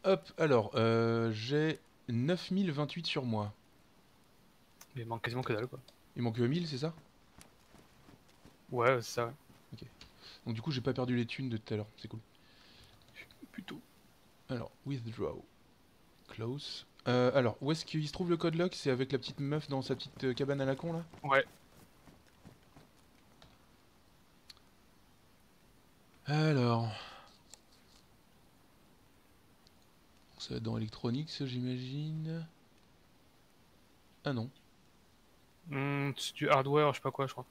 Hop, alors, j'ai 9028 sur moi. Mais il manque quasiment que dalle quoi. Il manque 1000, c'est ça? Ouais, c'est ça, ouais. Ok. Donc du coup, j'ai pas perdu les thunes de tout à l'heure, c'est cool. Plutôt. Alors, withdraw. Close. Alors, où est-ce qu'il se trouve le code lock? C'est avec la petite meuf dans sa petite cabane à la con, là? Ouais. Alors... Ça va être dans électronique, ça, j'imagine. Ah non. C'est du hardware, je sais pas quoi, je crois.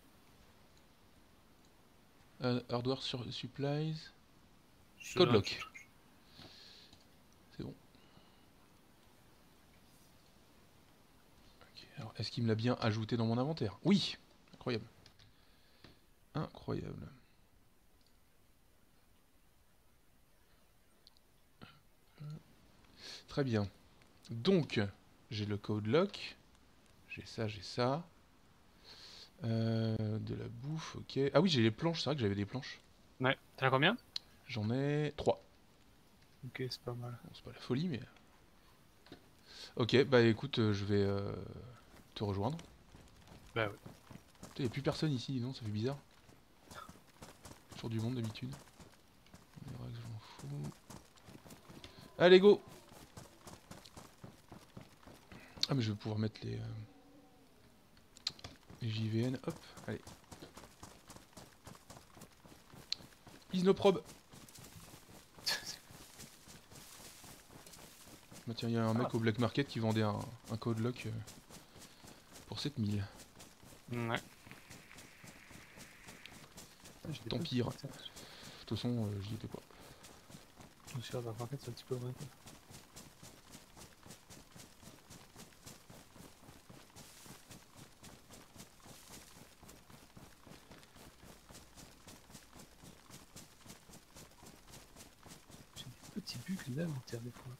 Hardware sur supplies. C'est Code un petit lock. truc. C'est bon. Ok, alors, est-ce qu'il me l'a bien ajouté dans mon inventaire? Oui. Incroyable. Incroyable. Très bien. Donc, j'ai le code lock. J'ai ça, j'ai ça. De la bouffe, ok. Ah oui, j'ai les planches, c'est vrai que j'avais des planches. Ouais. T'en as combien? J'en ai 3. Ok, c'est pas mal. Bon, c'est pas la folie, mais... Ok, bah écoute, je vais te rejoindre. Bah ouais. Putain, y a plus personne ici, dis donc, ça fait bizarre. Toujours du monde d'habitude. Les règles, je m'en fous. Allez, go! Ah, mais je vais pouvoir mettre les JVN, hop, allez. Isnoprobe! Bah tiens, il y a un Ah. mec au black market qui vendait un code lock pour 7000. Ouais. Ah, j'ai des Tant potes pis, qui de font ça. toute façon, j'y étais pas. Je me suis dit, en fait, c'est un petit peu vrai quoi. J'ai des petits bugs d'inventaire des fois.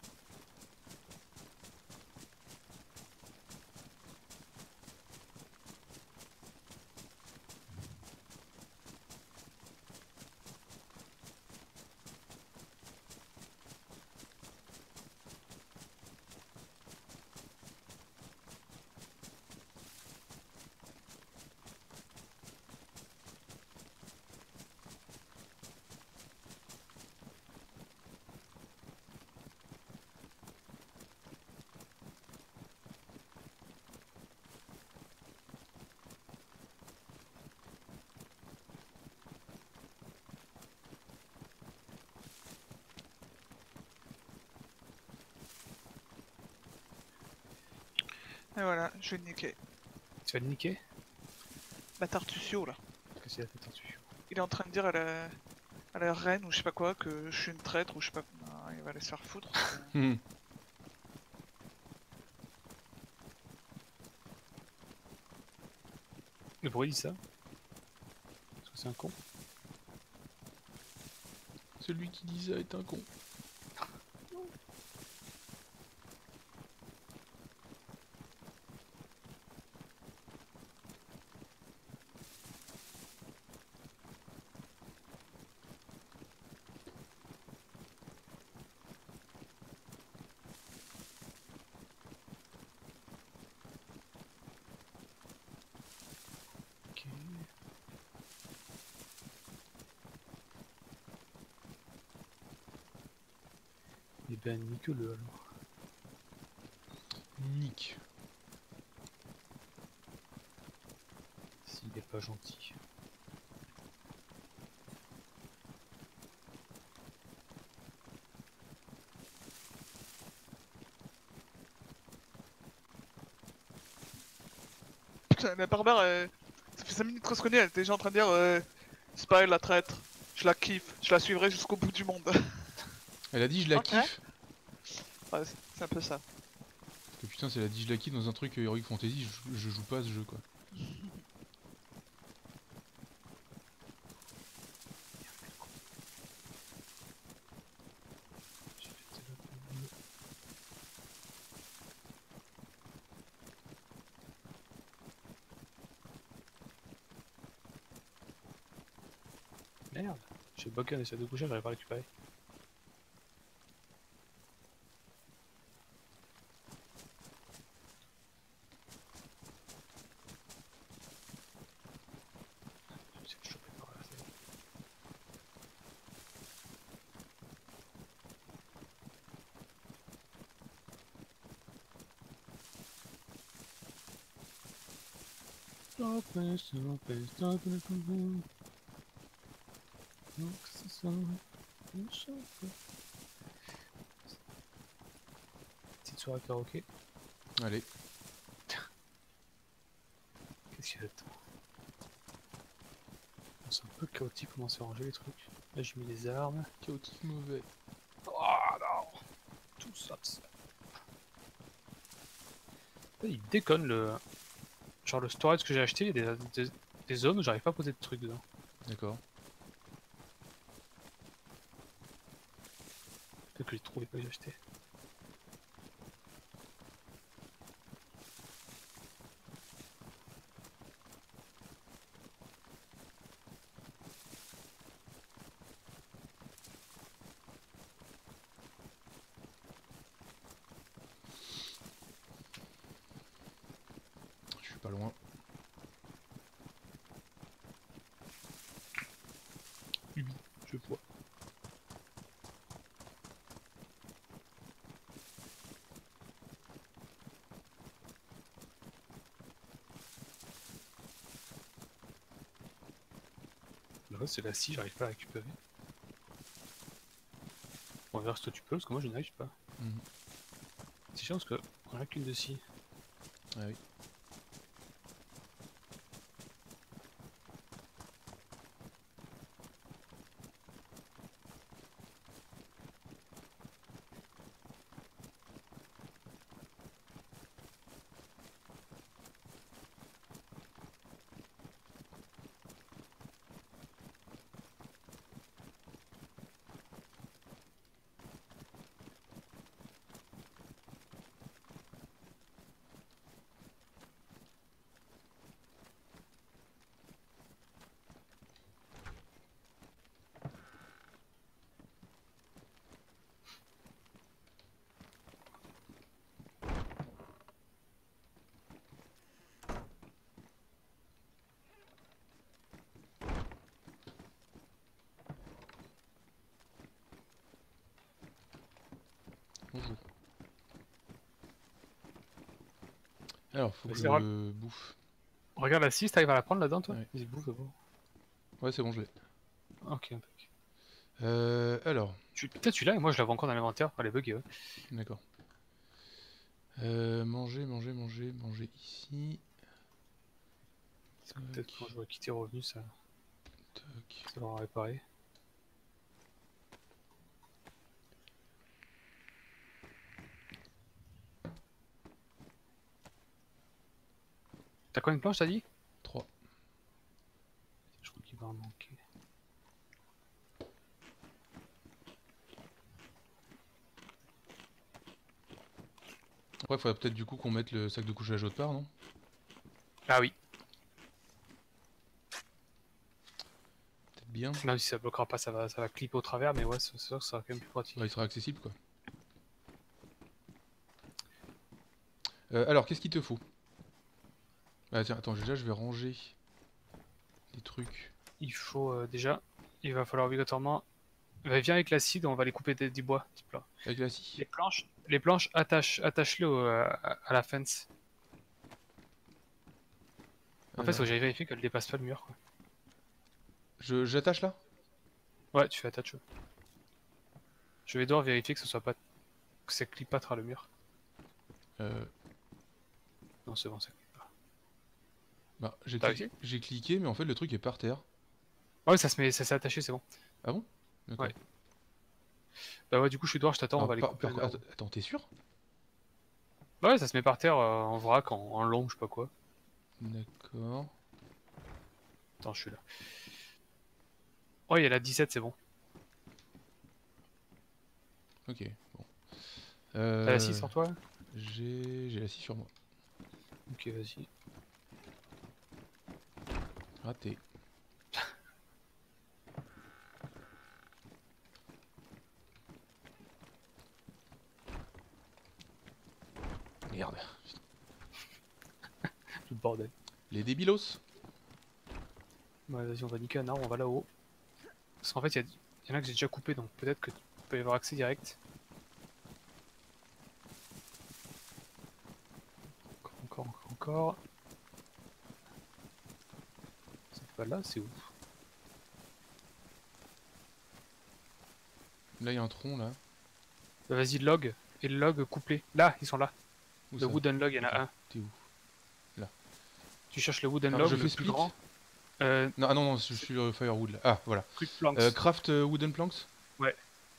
Et voilà, je vais le niquer. Tu vas le niquer? Bah Tartusio là. Qu'est-ce qu'il a fait dessus? Il est en train de dire à la reine ou je sais pas quoi que je suis une traître ou je sais pas. Ah, il va aller se faire foutre. Hmm. Mais pourquoi il dit ça? Parce que c'est un con. Celui qui dit ça est un con. Ok. Et ben nique-le alors. Nick. S'il est pas gentil. Putain, la Barbare, ça fait 5 minutes qu'on se connaît, elle était déjà en train de dire c'est pas elle la traître. Je la kiffe, je la suivrai jusqu'au bout du monde. Elle a dit je la Ok. kiffe. Ouais, c'est un peu ça. Parce que putain, c'est la dit je la kiffe dans un truc Heroic Fantasy, je joue pas à ce jeu quoi. J'ai fait téléphone. Merde. J'ai bloqué un essaie de coucher, j'arrive pas à récupérer. Stop it, stop it, stop it, stop it. Non, que c'est ça. Petite soirée karaoké. Allez. Qu'est-ce qu'il y a là-dedans? Bon, c'est un peu chaotique comment c'est rangé les trucs. Là j'ai mis les armes. Chaotique mauvais. Oh non! Tout ça, ça. Il déconne le. Genre le storage que j'ai acheté, il y a des zones où j'arrive pas à poser de trucs dedans. D'accord. Peut-être que j'ai trouvé pas que j'ai acheté. Je suis pas loin. Oui, je vois. Là c'est la scie, j'arrive pas à récupérer. On va voir si toi tu peux, parce que moi je n'arrive pas. Mhm. C'est chiant parce que on a qu'une de scie. Ah oui. Bonjour. Alors, faut que Vas-y, je bouffe. Regarde la scie, t'arrives à la prendre là-dedans toi? Ouais. Vas-y, bouffe d'abord. Ouais, c'est bon, je l'ai. Ok, impec. Alors, Peut-être tu l'as et moi je l'avais encore dans l'inventaire, elle est buggée, ouais. d'accord. Manger ici. Peut-être quand je vais quitter revenu, ça Toc. va réparer. T'as combien de planches t'as dit? 3. Je crois qu'il va en manquer. Après, il faudrait peut-être du coup qu'on mette le sac de couchage autre part, non? Ah oui, Peut-être bien. même si ça bloquera pas, ça va clipper au travers, mais ouais, c'est sûr que ça sera quand même plus pratique. Ouais, il sera accessible, quoi. Alors, qu'est-ce qu'il te faut? Ah tiens, attends, déjà je vais ranger des trucs. Il faut déjà, il va falloir obligatoirement. Va viens avec l'acide, on va les couper du bois, type là. Avec la scie. Les planches attache-les à la fence. En fait, faut Alors, que j'aille vérifier qu'elle dépasse pas le mur, quoi. j'attache là? Ouais, tu fais attache. Je vais devoir vérifier que ce soit pas, que ça clique pas travers le mur. Euh, Non, c'est bon, ça clique pas. Bah, T'as réussi? j'ai cliqué, mais en fait le truc est par terre. Ah ouais, ça s'est attaché, c'est bon. Ah bon? D'accord. Ouais. Bah ouais, du coup, je suis dehors, je t'attends, on Alors, va les couper. attends, t'es sûr? Bah ouais, ça se met par terre en vrac, en long, je sais pas quoi. D'accord. Attends, je suis là. Oh, il y a la 17, c'est bon. Ok, bon. T'as la 6 sur toi? J'ai la scie sur moi. Ok, vas-y. Raté. Merde. Le bordel. Les débilos. Ouais, vas-y, on va niquer un arbre, on va là-haut. Parce qu'en fait, il y en a que j'ai déjà coupé, donc peut-être que tu peux y avoir accès direct. Encore. Bah là, c'est où? Là, il y a un tronc là. Bah, vas-y, log. Et le log couplé. Là, ils sont là. Où Le ça? wooden log, il y en a Ok. un. T'es où? Tu cherches le wooden Alors, log je le fais plus split? grand. Non, ah non, non, je C'est suis le firewood là. Ah, voilà. quick planks. Craft wooden planks? Ouais.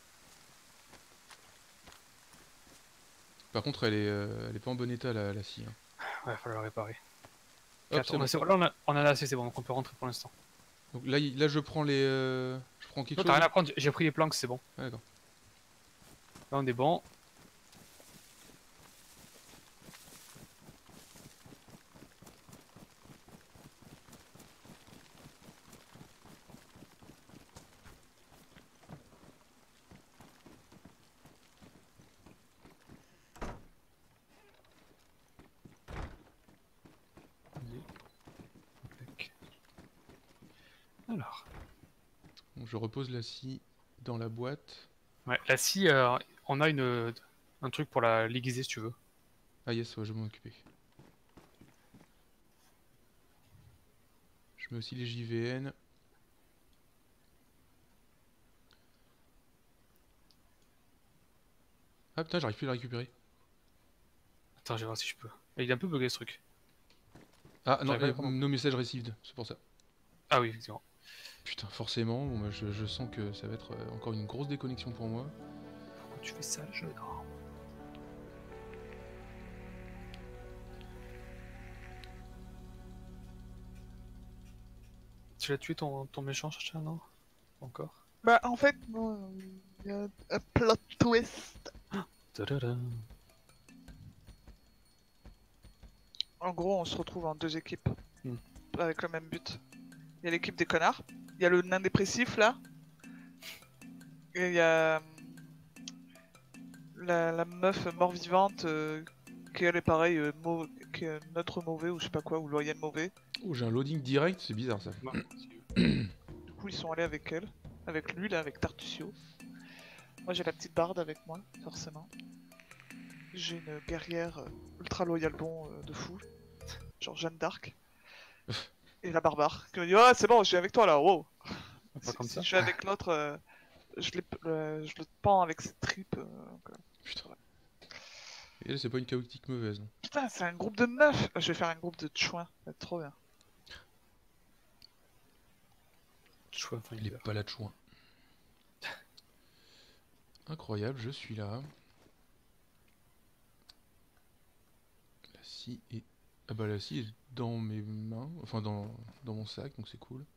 Par contre, elle est pas en bon état la scie. Hein. Ouais, il falloir la réparer. Hop, Quatre. c'est bon. Là, on en a assez, c'est bon, donc on peut rentrer pour l'instant. Donc là, je prends les. Je prends quelque Non, t'as chose. rien à prendre, j'ai pris les planks, c'est bon. Ah, d'accord. Là, on est bon. Vas-y. Tac. Alors. Donc, je repose la scie dans la boîte. Ouais, la scie, on a un truc pour la l'aiguiser si tu veux. Ah, yes, ouais, je vais m'en occuper. Je mets aussi les JVN. Ah putain, j'arrive plus à la récupérer. Attends, je vais voir si je peux. Il est un peu bugué ce truc. Ah non, J'arrive pas à les prendre. no message received, c'est pour ça. Ah oui, effectivement. Putain, forcément, bon, bah, je sens que ça va être encore une grosse déconnexion pour moi. Pourquoi tu fais ça, le jeu? Non. Tu l'as tué ton méchant, Chacha, non? Pas encore. Bah, en fait, non, il y a un plot twist. Tadadam. En gros, on se retrouve en deux équipes. Hmm. Avec le même but. Il y a l'équipe des connards. Il y a le nain dépressif là. Et il y a la meuf mort-vivante qui elle est pareil, qui est neutre mauvais ou je sais pas quoi, ou loyal mauvais. Oh, j'ai un loading direct, c'est bizarre ça. Ouais, Du coup, ils sont allés avec elle. Avec lui là, avec Tartusio. Moi j'ai la petite barde avec moi, forcément. J'ai une guerrière ultra loyal bon de fou. Genre Jeanne d'Arc. Et la barbare qui me dit ah c'est bon je suis avec toi là, wow. pas comme Si ça. je suis avec l'autre, je le pends avec ses tripes. Putain. Et elle, c'est pas une chaotique mauvaise. Non. Putain, c'est un groupe de meufs. Je vais faire un groupe de chouins, ça va être trop bien. Choix Elle est pas là de chouin. Incroyable, je suis là. La scie est. Ah bah la scie est dans mes mains, enfin dans mon sac, donc c'est cool.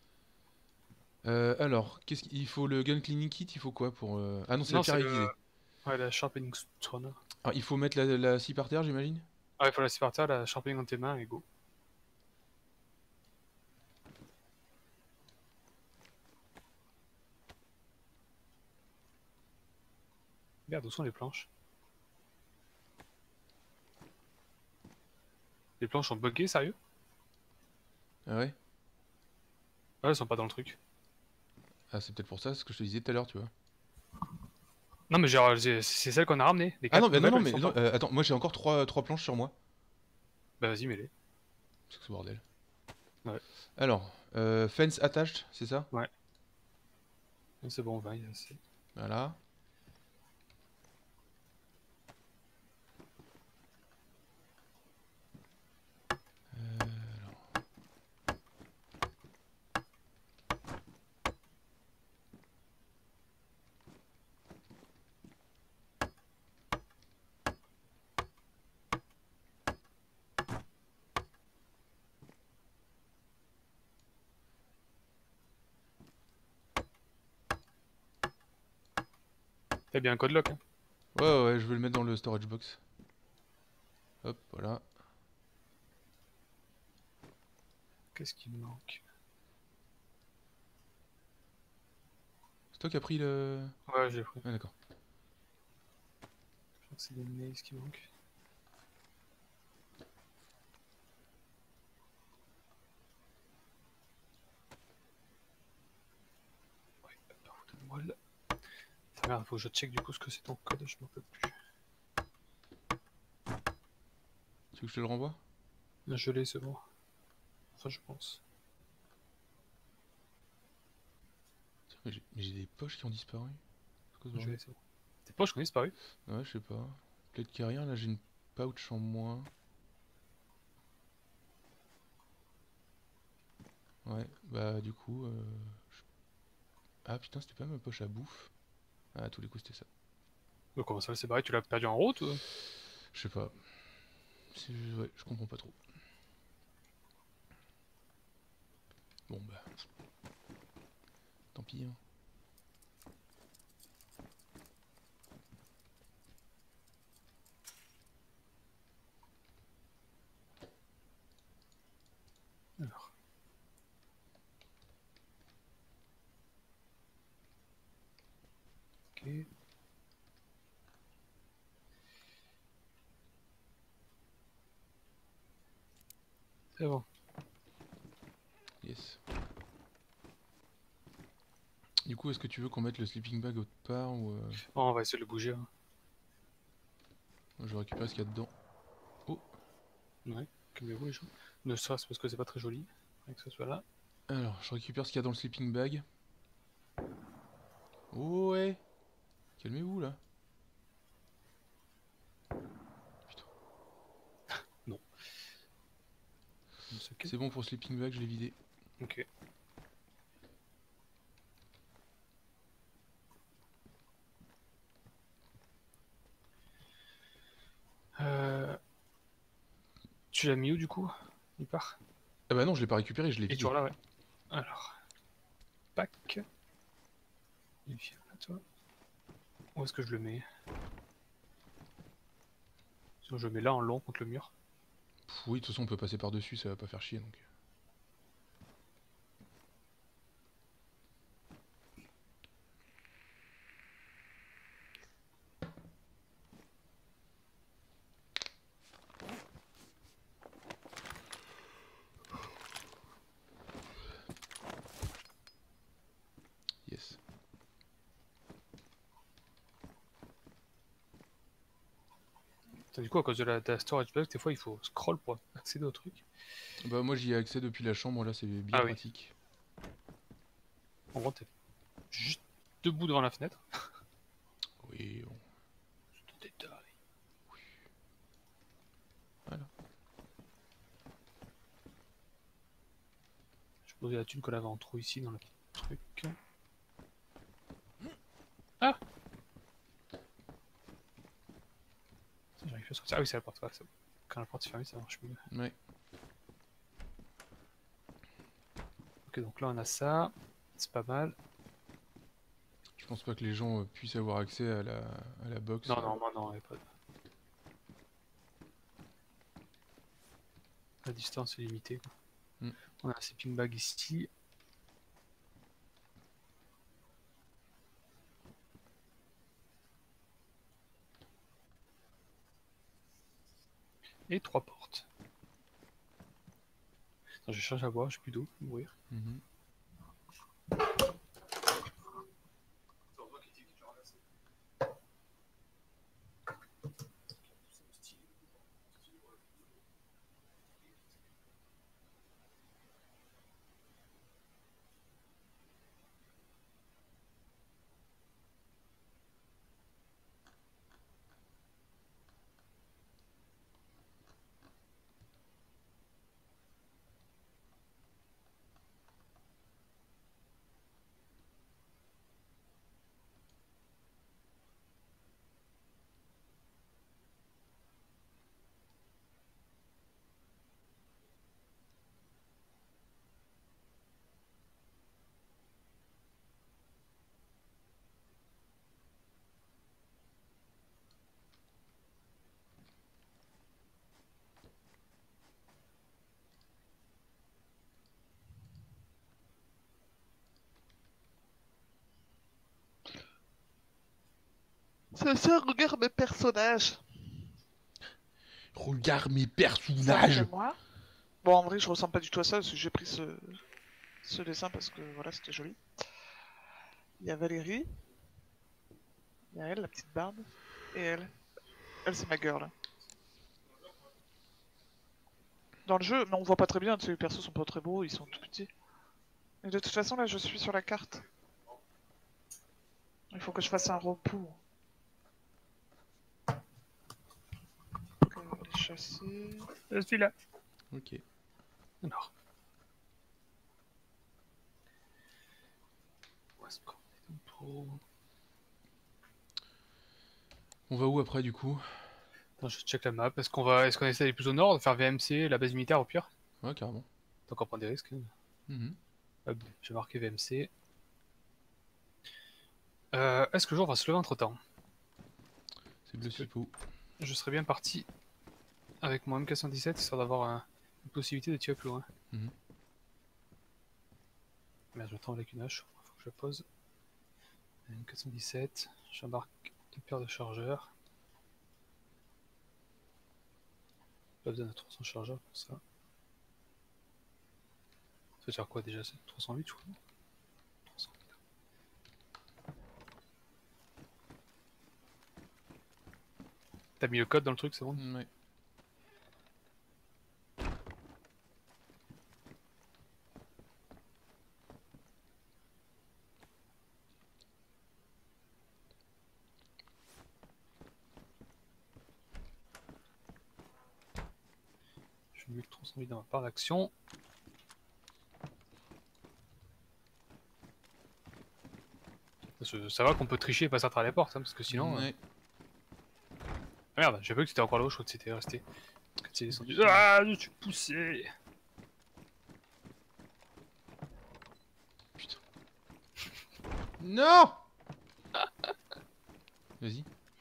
Alors, qu'est-ce qu'il faut le gun cleaning kit, il faut quoi pour... Ah non, c'est la Non, pierre c'est aiguisée. Ouais, la sharpening stone. Alors, il faut mettre la scie par terre, j'imagine. Ah, il faut la séparer, la sharpening dans tes mains et go. Merde, où sont les planches? Les planches sont buggées, sérieux? Ah ouais. Ouais, elles sont pas dans le truc. Ah, c'est peut-être pour ça, ce que je te disais tout à l'heure, tu vois. Non, mais genre, c'est celle qu'on a ramenée. Les Ah non, quatre mais non, non, nouvelles, mais elles sont non, pas. attends, moi j'ai encore trois planches sur moi. Bah vas-y, mets-les. C'est que ce bordel. Ouais. Alors, fence attached, c'est ça? Ouais. C'est bon, on va y assez. Voilà. T'as bien un code lock, hein? Ouais, ouais, je vais le mettre dans le storage box. Hop, voilà. Qu'est-ce qui me manque? C'est toi qui as pris le... Ouais, j'ai pris. Ah d'accord. Je crois que c'est des nails qui manquent. Ouais, donne-moi le... Ah, merde, faut que je check du coup ce que c'est ton code, je m'en peux plus. Tu veux que je te le renvoie? Je l'ai, c'est bon. Enfin, je pense. Mais j'ai des poches qui ont disparu. C'est quoi ce Je bordel? vais essayer. Tes poches qui ont disparu. Ouais, je sais pas. Clé de carrière, là j'ai une pouch en moins. Ouais, bah du coup... Ah putain, c'était pas ma poche à bouffe. Ah, à tous les coups c'était ça. Mais comment ça, c'est pareil, tu l'as perdu en route ou... Je sais pas. Ouais, je comprends pas trop. Bon bah... Tant pis, hein. Alors. Ok. C'est bon. Yes. Du coup, est-ce que tu veux qu'on mette le sleeping bag autre part ou... Bon, on va essayer de le bouger. Hein. Je récupère ce qu'il y a dedans. Oh! Ouais, calmez-vous les gens. Ne serait-ce parce que c'est pas très joli que ce soit là. Alors, je récupère ce qu'il y a dans le sleeping bag. Oh ouais! Calmez-vous là. Putain. Non. C'est bon pour le sleeping bag, je l'ai vidé. Ok. Tu l'as mis où du coup? Il part. Ah bah non, je l'ai pas récupéré, je l'ai Il est vidé. toujours là, ouais. Alors. Pack. Il vient là, toi. Où est-ce que je le mets? Sinon, je le mets là en long contre le mur. Pff, oui, de toute façon, on peut passer par-dessus, ça va pas faire chier donc. Yes. Putain, du coup, à cause de la storage box, des fois il faut scroll pour accéder au truc. Bah moi j'y ai accès depuis la chambre, là c'est bien Ah oui. pratique. En gros, t'es juste debout devant la fenêtre. Oui, bon. C'est un détail. Voilà. Je posais la thune qu'on avait en trou ici dans le truc. Ah! J'arrive plus à sortir. Ah oui, c'est la porte. Ouais, c'est bon. Quand la porte est fermée, ça marche mieux. Ouais. Ok, donc là on a ça. C'est pas mal. Je pense pas que les gens puissent avoir accès à la box. Non, non, moi non, il n'y a pas de... La distance est limitée. Quoi. Mm. On a un sleeping bag ici. Et 3 portes. Attends, je cherche à boire, j'ai plus d'eau, mourir. Mhm. Ça, regarde mes personnages. Regarde mes Ça personnages! fait moi. Bon, en vrai, je ressemble pas du tout à ça parce que j'ai pris ce dessin parce que voilà, c'était joli. Il y a Valérie. Il y a elle, la petite barbe. Et elle. Elle, c'est ma girl. Dans le jeu, mais on voit pas très bien, tu sais, les persos sont pas très beaux, ils sont tout petits. Et de toute façon, là, je suis sur la carte. Il faut que je fasse un repos. Les chasser. Je suis là. Ok. Alors. Où est-ce qu'on est pour... On va où après du coup? Attends, je check la map. Est-ce qu'on essaie d'aller plus au nord, de faire VMC, la base militaire au pire? Ouais, carrément. Donc on prend des risques. Hein. Mhm. Hop, j'ai marqué VMC. Est-ce que le jour va se lever entre temps? C'est bleu Sipo. Je serais bien parti avec mon MK117 histoire d'avoir une possibilité de tirer plus loin. Mhm. Merde, je m'attends avec une hache. Faut que je la pose. MK117. J'embarque deux paires de chargeurs. Pas besoin de 300 chargeurs pour ça. Ça veut dire quoi déjà? C'est 308 je crois. 308. T'as mis le code dans le truc, c'est bon? Ouais. Je mets le 308 dans ma part d'action. Ça va qu'on peut tricher et passer à travers les portes, hein, parce que sinon. Ouais. Ah merde, j'ai vu que c'était encore là-haut, je crois que c'était resté. Quand c'est descendu. Ah, je suis poussé! Putain. Non. Vas-y.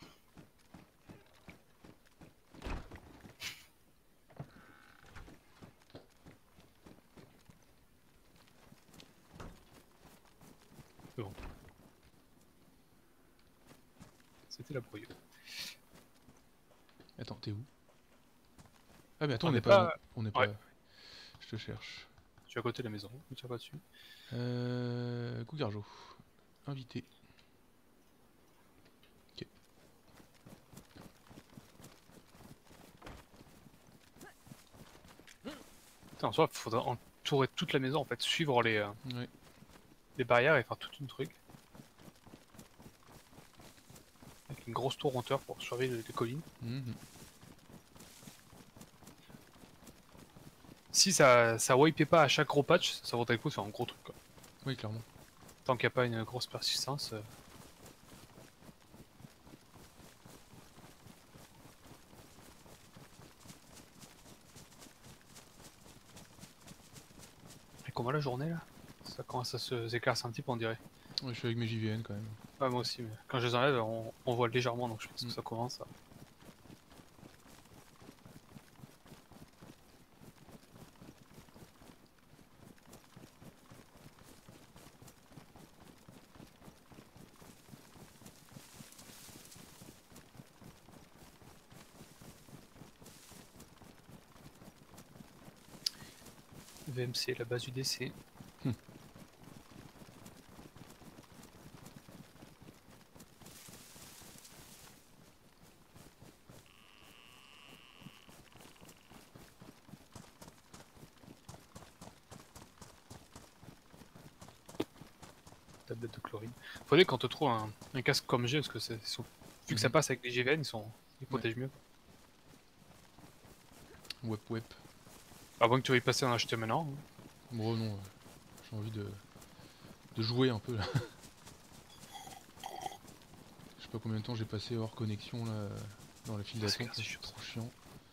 C'était la brouille. Attends, t'es où? Ah mais attends, On on n'est n'est pas... pas- On n'est Ouais. pas... Je te cherche. Je suis à côté de la maison, ne tire pas dessus. Cougarjo. Invité. Ok. Putain, en soi, faudrait entourer toute la maison en fait, suivre Ouais. les barrières et faire tout un truc. Avec une grosse tour en hauteur pour surveiller les collines. Mhm. Si ça wipait pas à chaque gros patch, ça vaudrait le coup de faire un gros truc quoi. Oui, clairement. Tant qu'il n'y a pas une grosse persistance. Et comment la journée là? Ça commence à se éclaircir un petit peu on dirait. Ouais, je suis avec mes JVN quand même. Ouais, moi aussi, mais quand je les enlève, on voit légèrement donc je pense que Mm. ça commence à. VMC, la base UDC. Tablette de chlorine. Faudrait qu'on te trouve un casque comme j'ai, parce que vu que ça Mhm. passe avec les GVN, ils protègent mieux. Wep wep. À moins que tu veuilles passer en acheter maintenant. Hein. Bon, non. J'ai envie de jouer un peu là. Je sais pas combien de temps j'ai passé hors connexion là. Dans la file Ah, c'est d'attente. grave, C'est trop chiant.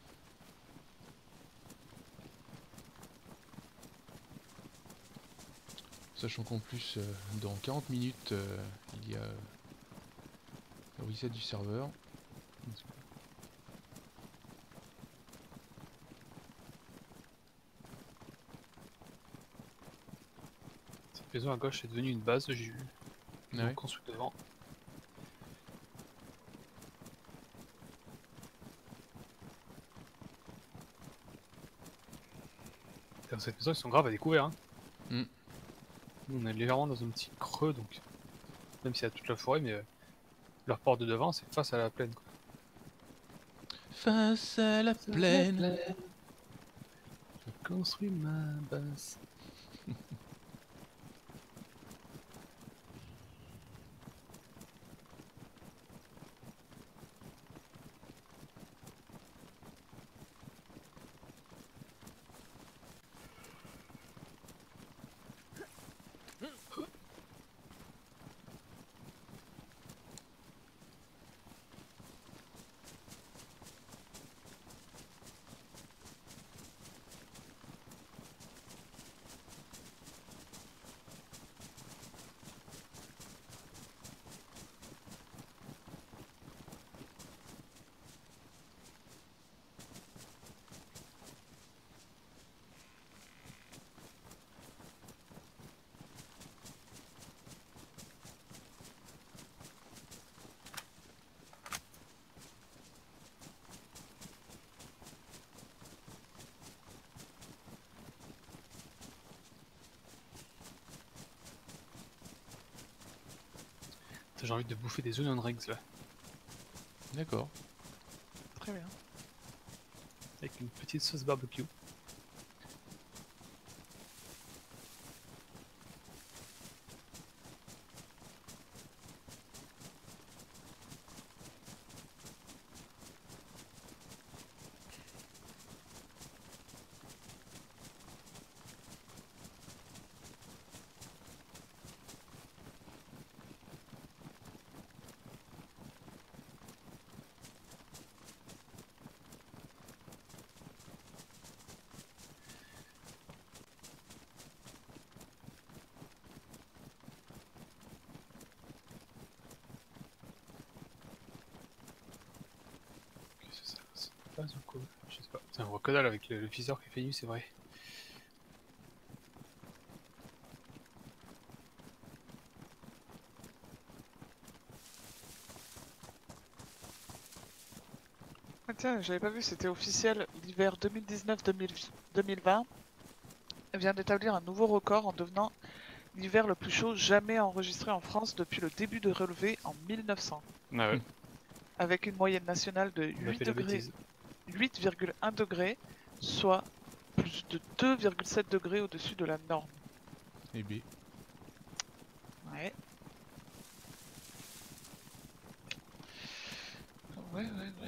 Sachant qu'en plus, dans 40 minutes, il y a le reset du serveur. Cette maison à gauche est devenue une base, j'ai vu. Ils Ah ont ouais. construit devant. Dans cette maison, ils sont graves à découvert. Hein. Mm. Nous, on est légèrement dans un petit creux, donc même s'il y a toute la forêt, mais leur porte de devant, c'est face à la plaine. Quoi. Face à la plaine. Je construis ma base. j'ai envie de bouffer des onion rings là, D'accord. Très bien. avec une petite sauce barbecue. Qu'est-ce que c'est ça? C'est pas un code. Je sais pas. Putain, on voit que dalle avec le viseur qui fait nuit, c'est vrai. Ah, tiens, j'avais pas vu, c'était officiel. L'hiver 2019-2020 vient d'établir un nouveau record en devenant l'hiver le plus chaud jamais enregistré en France depuis le début de relevé en 1900. Ah ouais, Avec une moyenne nationale de on a 8 fait la degrés, bêtise. 8,1 degrés, soit plus de 2,7 degrés au-dessus de la norme. Et B. Ouais. Ouais.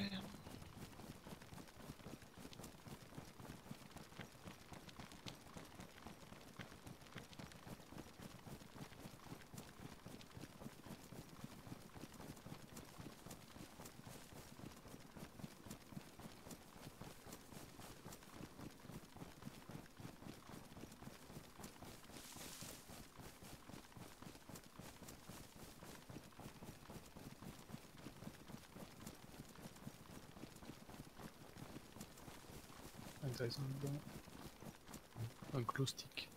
Intéressant dedans. Un glow stick.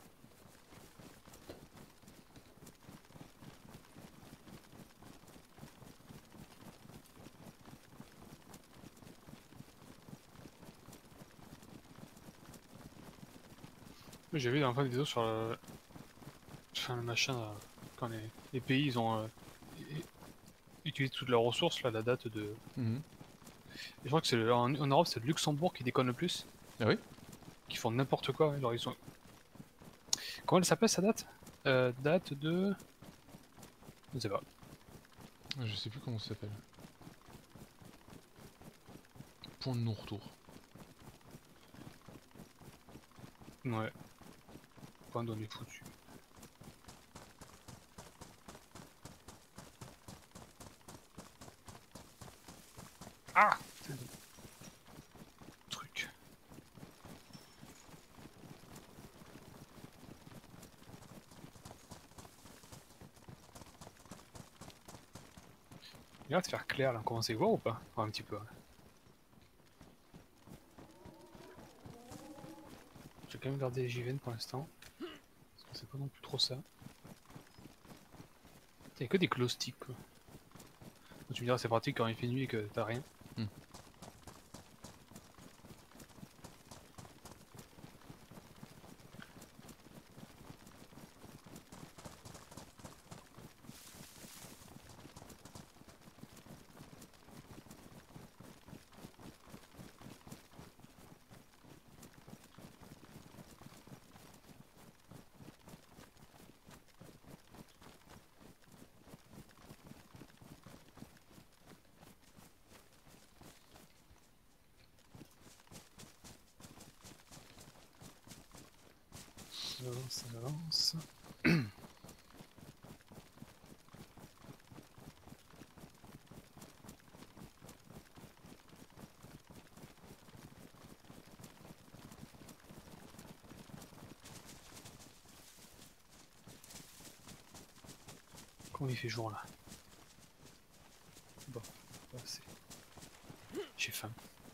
J'ai vu dans une vidéo sur le... Enfin, le machin, quand les pays ils ont utilisé toutes leurs ressources, là, la date de... Mhm. Et je crois que c'est en Europe, c'est le Luxembourg qui déconne le plus, Ah oui? qui font n'importe quoi. Ouais. Genre, ils sont... Comment elle s'appelle sa date? Date de... Je ne sais pas. Je sais plus comment ça s'appelle. Point de non-retour. Ouais. Pas on est foutu. Ah putain de... Truc. Il va te faire clair là, on commence à y voir ou pas? Enfin, un petit peu. Je vais quand même garder les JVN pour l'instant. Parce que c'est pas non plus trop ça. T'as que des glow sticks quoi. Donc, tu me diras c'est pratique quand il fait nuit et que t'as rien. Hmm. Ça avance. Comment il fait jour là? Bon, pas assez. J'ai faim.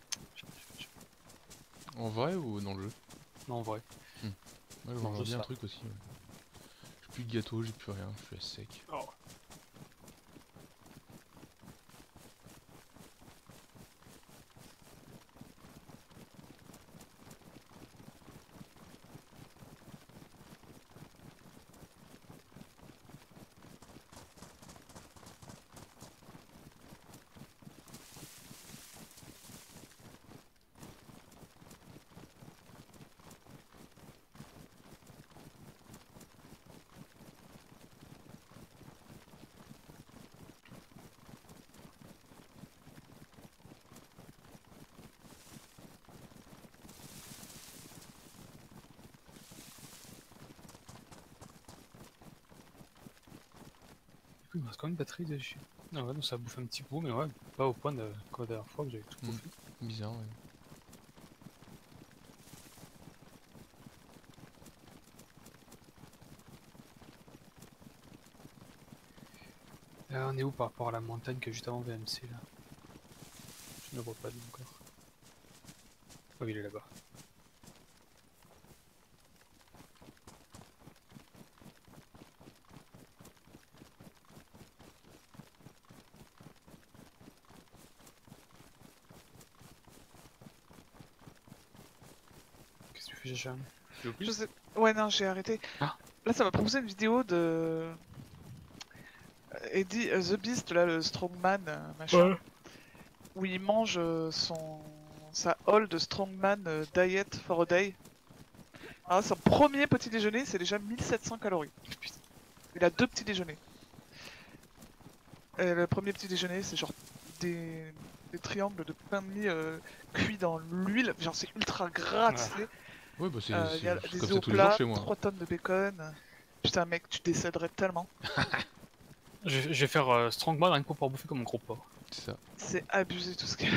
En vrai ou dans le jeu? Non, en vrai. Moi je Dans le mangerais jeu, bien un ça. truc aussi. Ouais. J'ai plus de gâteau, j'ai plus rien, je suis à sec. Oh. coup, il me reste quand même une batterie dessus. Ah ouais, donc ça bouffe un petit peu, mais ouais, pas au point de comme la dernière fois que j'avais tout Mm. bouffé. Bizarre, ouais. On est où par rapport à la montagne que juste avant VMC là? Je ne vois pas lui encore. Oh, il est là-bas. Qu'est-ce que tu fais, Jachan? Tu veux Je plus? sais. Ouais, non, j'ai arrêté. Ah. Là, ça m'a proposé une vidéo de. Eddie, The Beast, là, le Strongman, machin, où il mange sa Old Strongman Diet for a Day. Ah, son premier petit déjeuner, c'est déjà 1700 calories. Putain. Il a 2 petits déjeuners. Et le premier petit déjeuner, c'est genre des, des triangles de pain de mie cuits dans l'huile. Genre, c'est ultra gras, tu sais. Ouais, bah Il y a c'est des comme œufs ça au tous les jours plat, chez moi. 3 tonnes de bacon. Putain, mec, tu décéderais tellement. Je vais faire Strongman rien que pour pouvoir bouffer comme un gros porc. C'est ça. C'est abusé tout ce qu'il y a.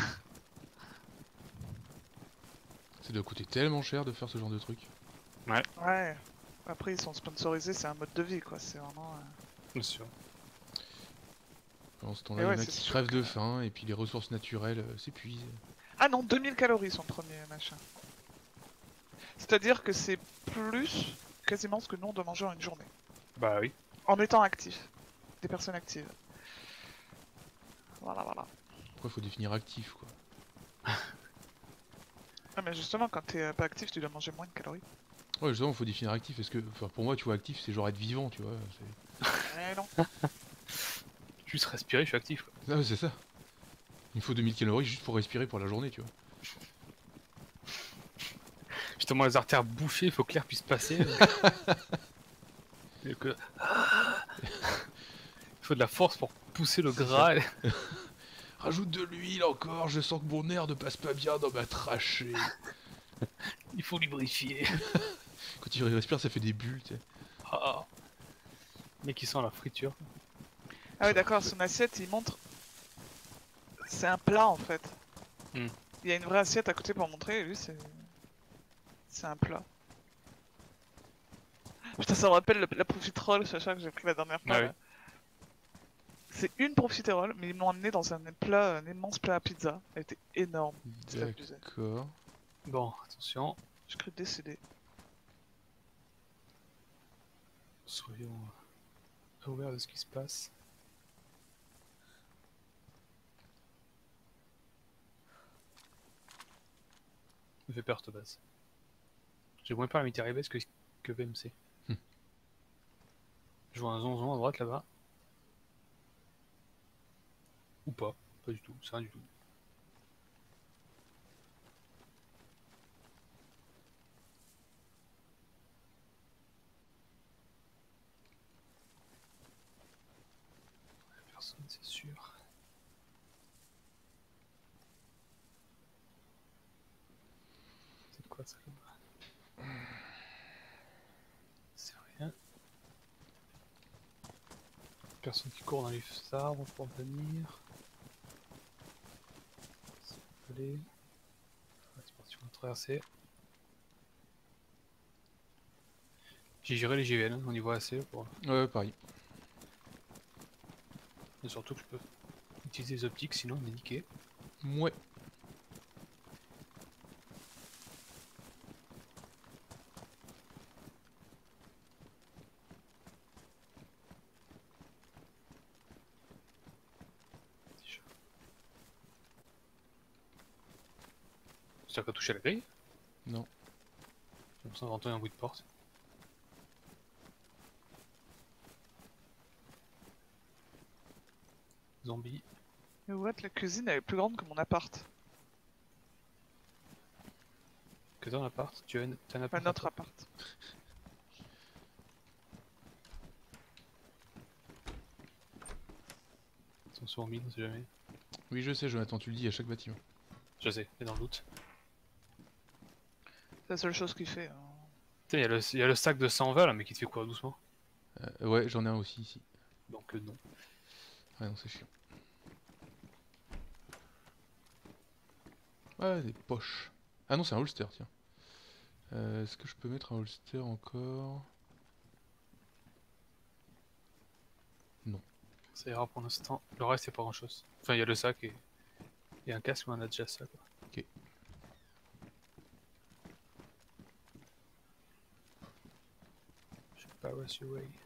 Ça doit coûter tellement cher de faire ce genre de truc. Ouais. Après, ils sont sponsorisés, c'est un mode de vie, quoi. C'est vraiment. Bien sûr. Pendant ce Et temps-là, il ouais, y en a c'est qui sûr crèvent que- de faim et puis les ressources naturelles s'épuisent. Ah non, 2000 calories son premier machin. C'est-à-dire que c'est plus quasiment ce que nous on doit manger en une journée. Bah oui. En étant actif. Des personnes actives. Voilà, voilà. Pourquoi il faut définir actif, quoi. Ah, mais justement, quand t'es pas actif, tu dois manger moins de calories. Ouais, justement, il faut définir actif parce que, enfin, pour moi, tu vois, actif, c'est genre être vivant, tu vois. Eh non. Juste respirer, je suis actif quoi. Ah, ouais, c'est ça. Il me faut 2000 calories juste pour respirer pour la journée, tu vois. Justement, les artères bouchées, il faut que l'air puisse passer. Et que... Il faut de la force pour pousser le gras. Rajoute de l'huile encore, je sens que mon air ne passe pas bien dans ma trachée. Il faut lubrifier. Quand il respire, ça fait des bulles, tu sais. Ah. Mais qui sent la friture. Ah ouais, d'accord, son assiette, il montre. C'est un plat en fait. Hmm. Il y a une vraie assiette à côté pour montrer, et lui, c'est. C'est un plat. Putain, ça me rappelle la profiterole, Chacha, que j'ai pris la dernière fois. Ah là. oui. C'est une profiterole, mais ils m'ont amené dans un plat, un immense plat à pizza. Elle était énorme. C'est abusé. D'accord. Bon, attention. Je cru décéder. Soyons aware de ce qui se passe. Ça me fait peur, Tobaz. J'ai moins peur à Mitaribes que VMC. Hmm. Je vois un zonzon à droite là-bas. Ou pas. Pas du tout. C'est rien du tout. Personne, c'est sûr. C'est quoi ça là-bas? C'est rien. Personne qui court dans les arbres pour venir. Allez. Ouais, c'est parti, on va traverser. J'ai géré les GVN, on y voit assez pour. Ouais, pareil. Et surtout que je peux utiliser les optiques, sinon on est niqué. Ouais. C'est-à-dire qu'à toucher la grille? Non. J'ai l'impression d'avoir entendu un bruit de porte. Zombie. Mais what, la cuisine elle est plus grande que mon appart. Que dans l'appart? Tu as un appart? Enfin, notre appart. Attention aux mines, on sait jamais. Oui, je sais, Jonathan, tu le dis à chaque bâtiment. Je sais, et dans le doute. C'est la seule chose qu'il fait. Hein. Putain, il y a le sac de 120 là, mais qui te fait quoi doucement? Ouais, j'en ai un aussi ici. Donc non. Ah non, c'est chiant. Ouais, des poches. Ah non, c'est un holster, tiens. Est-ce que je peux mettre un holster encore? Non. Ça ira pour l'instant. Le reste, c'est pas grand chose. Enfin, il y a le sac et un casque, mais on a déjà ça, quoi. Ok. Je sais pas, where's your way?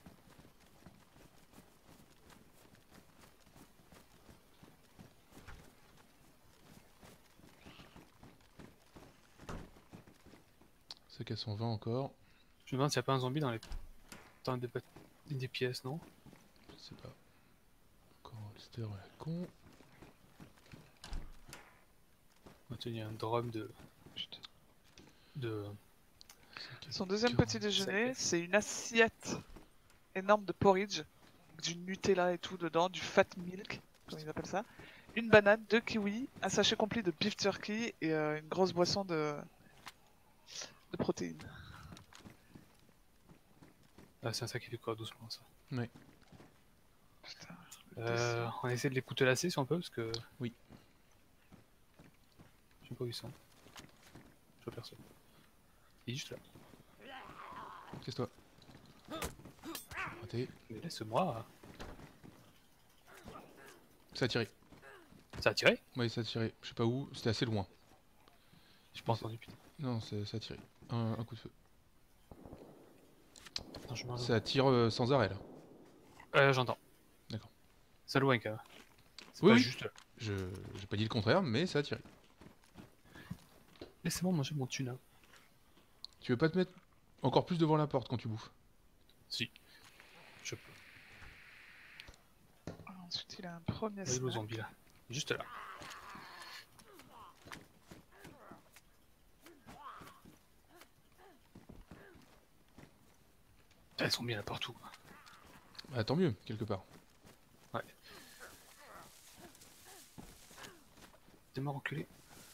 Sac à 120 encore. Je me demande s'il n'y a pas un zombie dans des pièces, non? Je sais pas. Encore un holster à la con. Il y a un drum Putain. de... Son deuxième petit déjeuner, c'est une assiette énorme de porridge, avec du Nutella et tout dedans, du fat milk, comme ils appellent ça. Une banane, 2 kiwis, un sachet complet de beef jerky et une grosse boisson de protéines. Ah, c'est un sac qui fait quoi doucement, ça. Putain. On essaie de les coutelasser si on peut, parce que... Oui. Je sais pas où ils sont. Je vois personne. Il est juste là. Casse-toi. Raté. Mais laisse-moi. Ça a tiré. Ça a tiré? Ouais, ça a tiré. Je sais pas où. C'était assez loin. J'ai pas entendu, putain. Non, ça a tiré. Un coup de feu. Attends, je m'en Ça tire sans arrêt là. j'entends. D'accord. Ça loin, quand même. C'est Oui, pas oui. juste là. J'ai pas dit le contraire, mais ça a tiré. Laissez-moi manger mon tuna. Tu veux pas te mettre encore plus devant la porte quand tu bouffes? Si. Je peux. Ensuite, il a un premier Là, il est le snack. zombie, là. Juste là. Ah, ils sont bien là partout. Bah tant mieux, quelque part. Ouais. T'es mort enculé.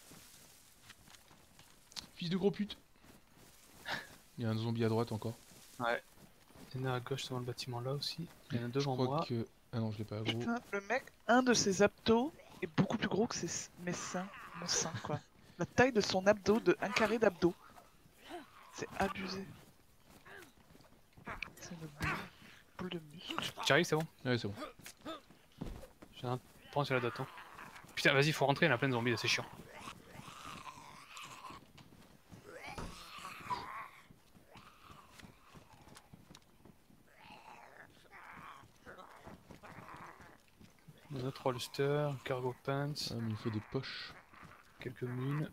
Fils de gros pute. Il y a un zombie à droite encore. Ouais. Il y en a à gauche devant le bâtiment là aussi. Il y en a Je devant crois moi. que... Ah non, je l'ai pas gros. Putain, le mec, un de ses abdos est beaucoup plus gros que mes seins. Mon sein, quoi. La taille de son abdo, de un carré d'abdos. C'est abusé. C'est une boule de muscle. Tu arrives, c'est bon? Ouais, c'est bon. J'ai un point sur la date. Hein. Putain, vas-y, faut rentrer, il y en a plein de zombies là, c'est chiant. Un autre holster, cargo pants, Ah, mais il me faut des poches. quelques mines.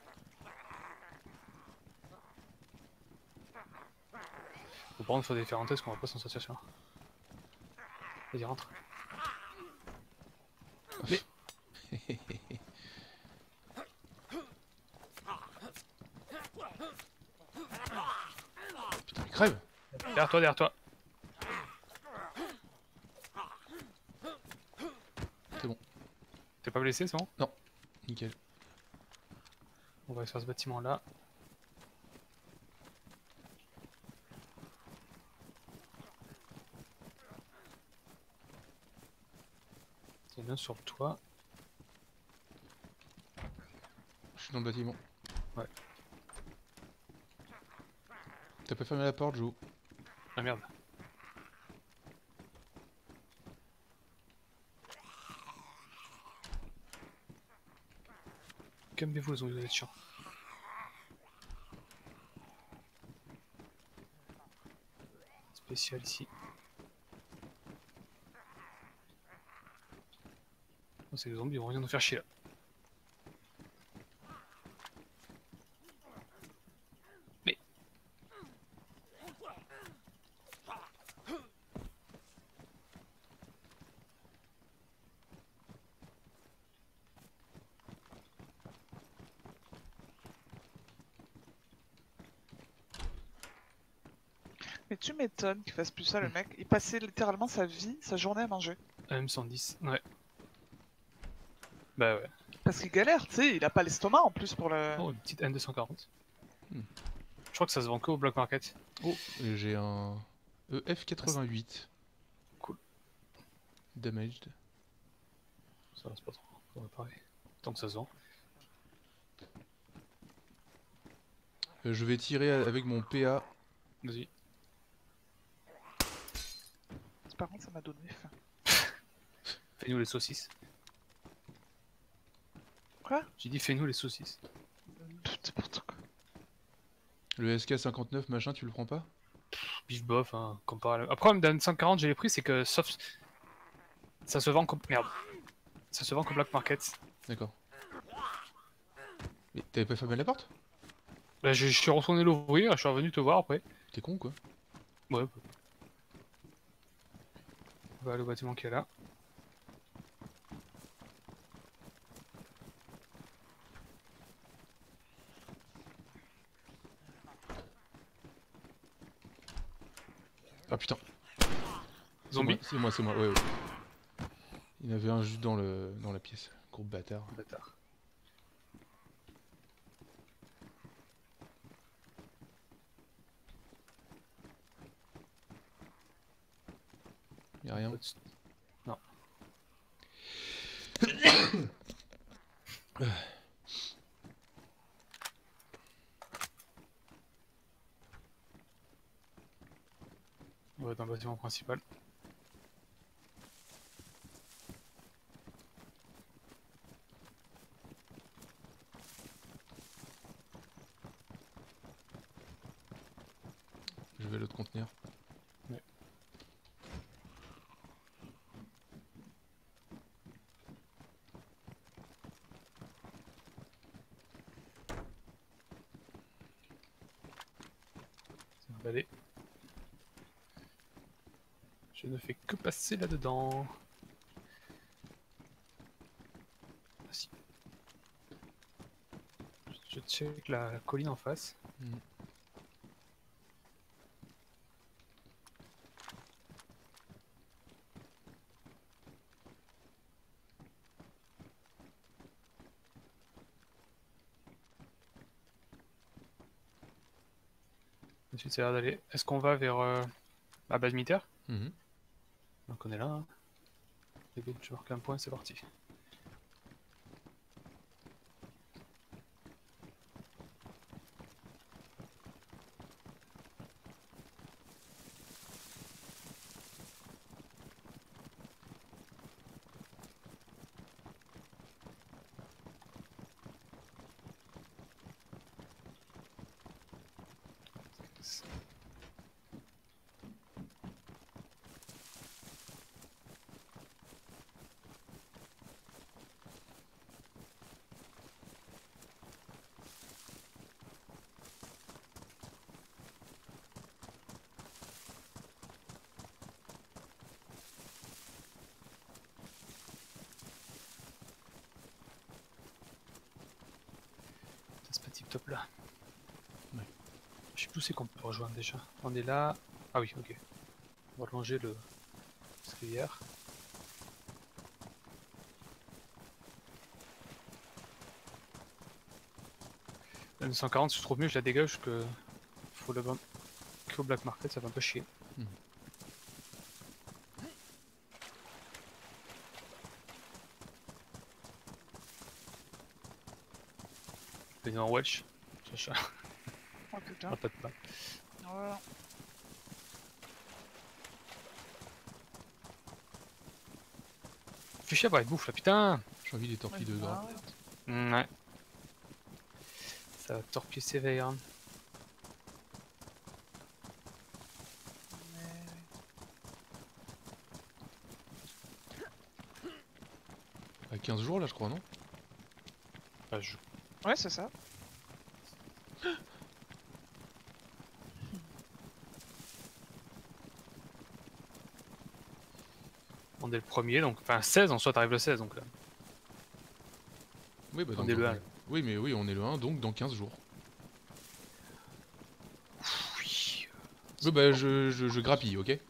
Bon, par contre, faut des faire rentrer parce qu'on va pas s'en sortir sur. Vas-y, rentre. Mais. Putain, il crève. Derrière toi, derrière toi. C'est bon. T'es pas blessé, c'est bon? Nickel. On va aller sur ce bâtiment là. Il y en a un sur le toit. Je suis dans le bâtiment. Ouais. T'as pas fermé la porte, Joe? Ah merde. Calmez-vous les zombies, vous êtes chiants. Spécial ici. Oh, c'est les zombies, ils vont rien nous faire chier là. Mais. Mais tu m'étonnes qu'il fasse plus ça, le mec. Il passait littéralement sa vie, sa journée à manger. AM110, ouais. Bah ouais. Parce qu'il galère, tu sais, il a pas l'estomac en plus pour le... Oh, une petite N240. Hmm. Je crois que ça se vend que au Black Market. Oh, et j'ai un EF88. Cool. Damaged. Ça va, c'est pas trop. On va pareil. Tant que ça se vend. Je vais tirer avec mon PA. Vas-y. Par contre, ça m'a donné faim. Fais-nous les saucisses. Quoi? J'ai dit fais-nous les saucisses. N'importe quoi. Le SK59 machin, tu le prends pas? Bif bof, hein, comparé à la... Après, dans 140, j'ai les prix, c'est que sauf. Ça se vend comme. Merde. Ça se vend comme Black Market. D'accord. Mais t'avais pas fermé la porte? Bah, je suis retourné l'ouvrir, je suis revenu te voir après. T'es con quoi? Ouais. On va aller au bâtiment qui est là. Ah putain. Zombie. C'est moi, ouais. Il y en avait un juste dans la pièce. Gros bâtard. Bâtard. Y'a rien. Non. On va dans le bâtiment principal. Je vais à l'autre conteneur. Ouais. Ça va aller. Je ne fais que passer là-dedans. Ah si. Je check la colline en face. Hmm. Ensuite, c'est l'air d'aller. Est-ce qu'on va vers la base militaire? Mhm. Donc on est là. Hein. Et good, je marque un point, c'est parti. Ça c'est pas tip top là. Ouais. Je sais plus où c'est qu'on peut rejoindre déjà. On est là. Ah oui, ok. On va longer le hier. La M140, je trouve mieux, je la dégage que faut le qu'au Black Market, ça va un peu chier. Hmm. Je vais dans Welch. Chacha. Oh putain. Ah, pas de pas. Voilà. Fais chier à avoir une bouffe là, putain! J'ai envie des torpilles de gras. Ouais. Ça va torpiller sévère. À 15 jours là, je crois, non? Bah, Ouais, c'est ça. On est le premier, donc. Enfin, 16 en soit, t'arrives le 16 donc là. Oui, bah On donc, est le 1. Oui, mais oui, on est le 1, donc dans 15 jours. Oui. Oui, bah je grappille, ok?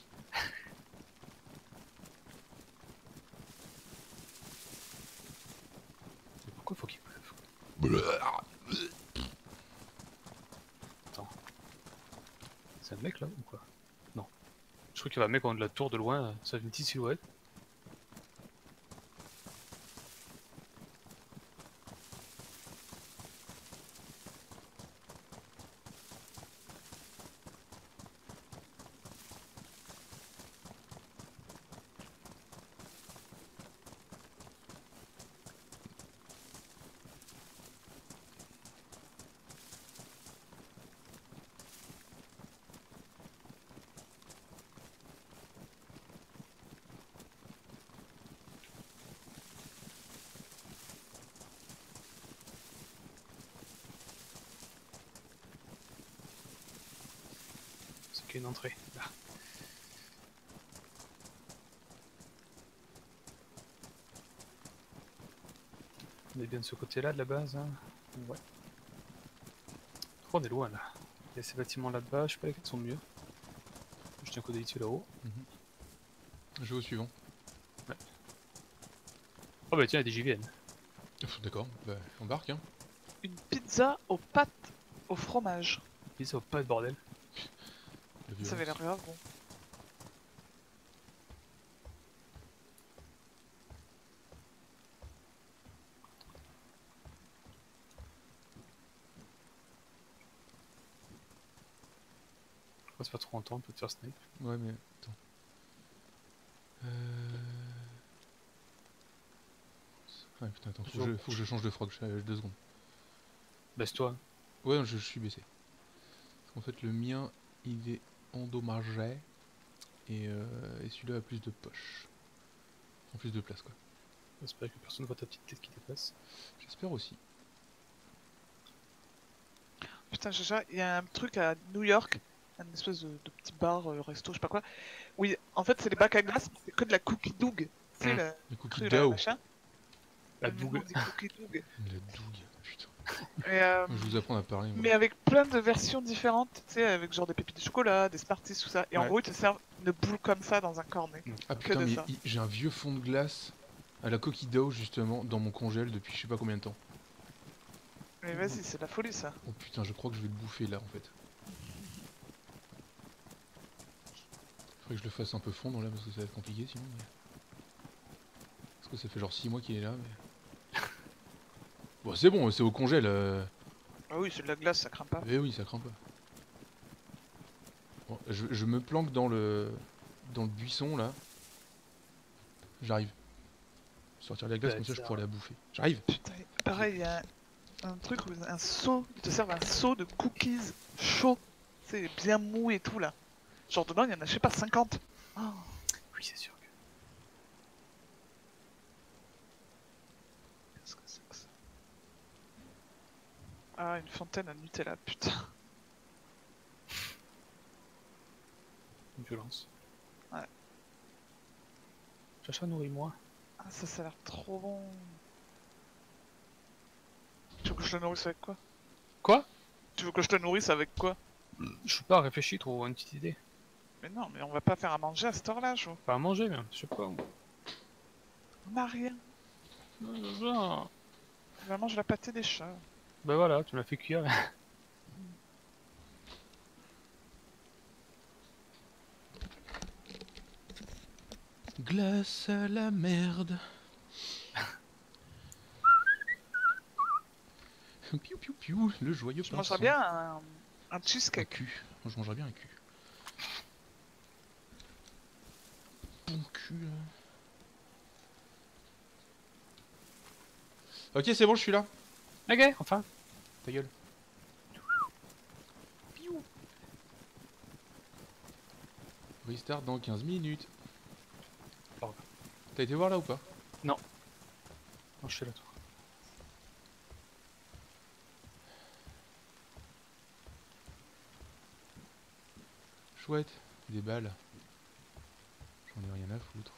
Pourquoi faut qu'il pleuve? Attends. C'est un mec là ou quoi? Non. Je crois qu'il y avait un mec en haut de la tour de loin, ça fait une petite silhouette. qu'il y a une entrée. Là. On est bien de ce côté-là de la base. Hein. Ouais. Oh, on est loin là. Il y a ces bâtiments là-bas, je sais pas lesquels sont mieux. Je tiens un coup d'œil dessus là-haut. Je vais au suivant. Oh bah tiens, il y a des JVN. D'accord, bah embarque hein. Une pizza aux pâtes au fromage. Ils ont pas de bordel. La Ça avait l'air violence. grave bon. On passe pas trop longtemps, on peut te faire snipe. Ouais mais attends. Ouais putain attends, faut que je change de frog, j'ai 2 secondes. Baisse-toi. Ouais je suis baissé. Parce qu'en fait le mien il est endommagé et celui-là a plus de poches. En plus de place quoi. J'espère que personne voit ta petite tête qui dépasse. J'espère aussi. Putain, Chacha, il y a un truc à New York, un espèce de petit bar, resto, je sais pas quoi. Oui, en fait, c'est les bacs à glace, mais c'est que de la cookie dough. Tu sais, le Les cookies cru, dough. là, machin. La Nous, on dougle. dit cookie dough. La douille, putain. Et, Je vous apprends à parler. Moi. mais avec plein de versions différentes, tu sais, avec genre des pépites de chocolat, des Smarties, tout ça. Et en Ouais. gros, ils te servent une boule comme ça dans un cornet. Ah Que putain de mais ça. j'ai un vieux fond de glace à la cookie dough justement dans mon congèle depuis je sais pas combien de temps. Mais vas-y, c'est de la folie ça. Oh putain je crois que je vais le bouffer là en fait. Faudrait que je le fasse un peu fondre là parce que ça va être compliqué sinon. Mais... Parce que ça fait genre 6 mois qu'il est là mais... Bon c'est bon, c'est au congèle. Ah oui, c'est de la glace, ça craint pas. Eh oui ça craint pas. Bon, je me planque dans le buisson là. J'arrive. Sortir la glace comme ça je pourrais la bouffer. J'arrive. Putain, pareil, il y a un truc où un seau, ils te servent un seau de cookies chaud. C'est bien mou et tout là. Genre dedans, il y en a, je sais pas, 50. Oh, Oui, c'est sûr que. qu'est-ce que c'est que ça? Ah, une fontaine à Nutella, putain. Une violence. Ouais. Chacha, nourris-moi. Ah, ça a l'air trop bon. Tu veux que je te nourrisse avec quoi? Quoi? Tu veux que je te nourrisse avec quoi? Je suis pas réfléchi, trop une petite idée. Mais non, mais on va pas faire à manger à cette heure-là, Jo. Pas à manger, même, je sais pas. On a rien. Ben On va manger la pâtée des chats. voilà, tu m'as fait cuire. Glace à la merde. Piou piou piou, le joyeux Je pinson. mangerais bien un Un cheesecake. cul. Moi je mangerais bien un cul. Bon cul là. Ok c'est bon je suis là. Ok, enfin. Ta gueule. Piou. Restart dans 15 minutes. Pardon. T'as été voir là ou pas? Non, je suis là, toi. Chouette, des balles. J'en ai rien à foutre.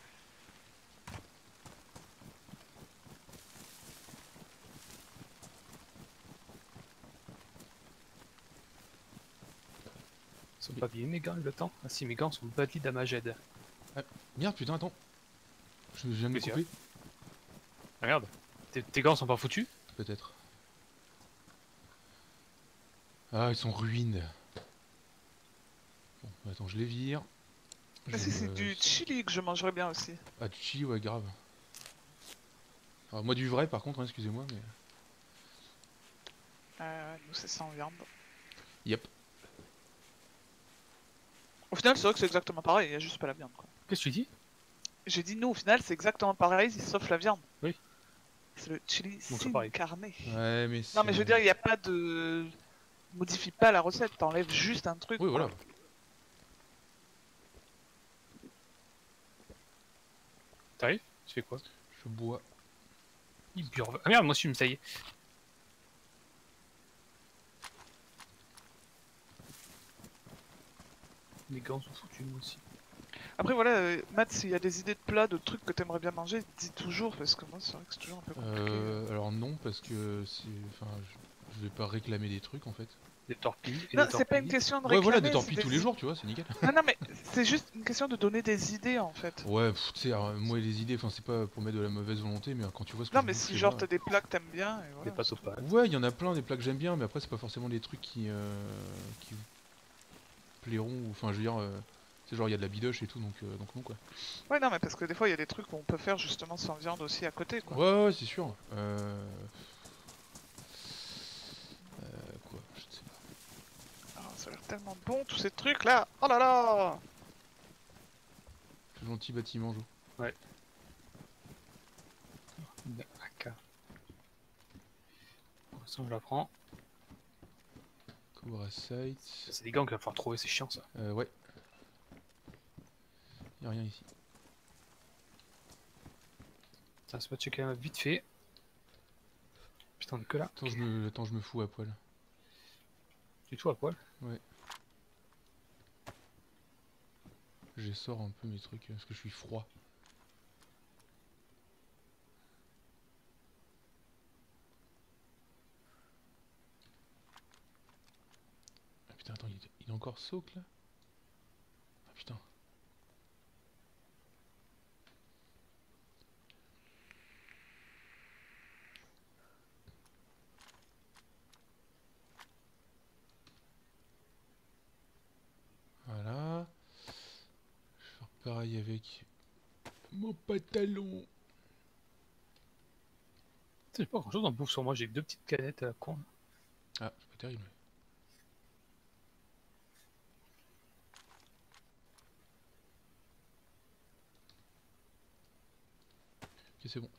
Ils sont pas habillés mes gants le temps. Ah si, mes gants sont badly damaged. Merde putain attends. Je viens de me Qu'est-ce couper. Ah, merde, tes gants sont pas foutus? Peut-être. Ah ils sont ruines. Bon attends je les vire. Mais si, c'est du chili que je mangerais bien aussi. Ah du chili ouais grave. Alors, moi du vrai par contre hein, excusez-moi mais... Nous c'est sans viande. Yep. Au final, c'est vrai que c'est exactement pareil, il y a juste pas la viande quoi. Qu'est-ce que tu dis? J'ai dit nous, au final, c'est exactement pareil, sauf la viande. Oui. C'est le chili Donc, c'est sin pareil. carne. Ouais mais Non, mais je veux dire, il n'y a pas de. Modifie pas la recette, t'enlèves juste un truc. Oui quoi. voilà. T'arrives? Tu fais quoi? Je bois. Il burve. Ah merde, moi aussi, ça y est. Les gants sont foutus, moi aussi. Après voilà, Matt, s'il y a des idées de plats, de trucs que t'aimerais bien manger, dis toujours, parce que moi c'est vrai que c'est toujours un peu compliqué. Alors non, parce que c'est... Enfin, je vais pas réclamer des trucs en fait. Des torpilles et Non, des c'est pas une torpilles. question de Ouais, voilà, des réclamer, c'est torpilles des... tous les jours, tu vois, c'est nickel. Non, non, mais c'est juste une question de donner des idées en fait. Ouais, tu sais, alors, moi les idées, enfin c'est pas pour mettre de la mauvaise volonté, mais quand tu vois ce que Non, je mais bouffe si chez genre moi... t'as des plats que t'aimes bien, et voilà. Des pâtes c'est aux tout. pâtes. Ouais, il y en a plein des plats que j'aime bien, mais après c'est pas forcément des trucs qui vous plairont, ou enfin je veux dire, c'est genre il y a de la bidoche et tout, donc non quoi. Ouais, non, mais parce que des fois il y a des trucs où on peut faire justement sans viande aussi à côté, quoi. Ouais, c'est sûr. Quoi, je ne sais pas. Ah, ça a l'air tellement bon tous ces trucs là. Oh là là. Ce gentil bâtiment, Jo. Ouais. Une AK. Pour l'instant, je la prends. Cover site. C'est des gants qu'il va falloir trouver, c'est chiant ça. Ouais. Y'a rien ici. Ça se va checker vite fait. Putain, on est que là. Attends, je me fous à poil. Du tout à poil. Ouais. J'essore un peu mes trucs parce que je suis froid. Ah putain, attends, il est encore soak là? Ah putain. Voilà. Je vais faire pareil avec mon pantalon. J'ai pas grand chose en bouffe sur moi, j'ai que 2 petites canettes à la con. Ah, c'est pas terrible. Ok, c'est bon.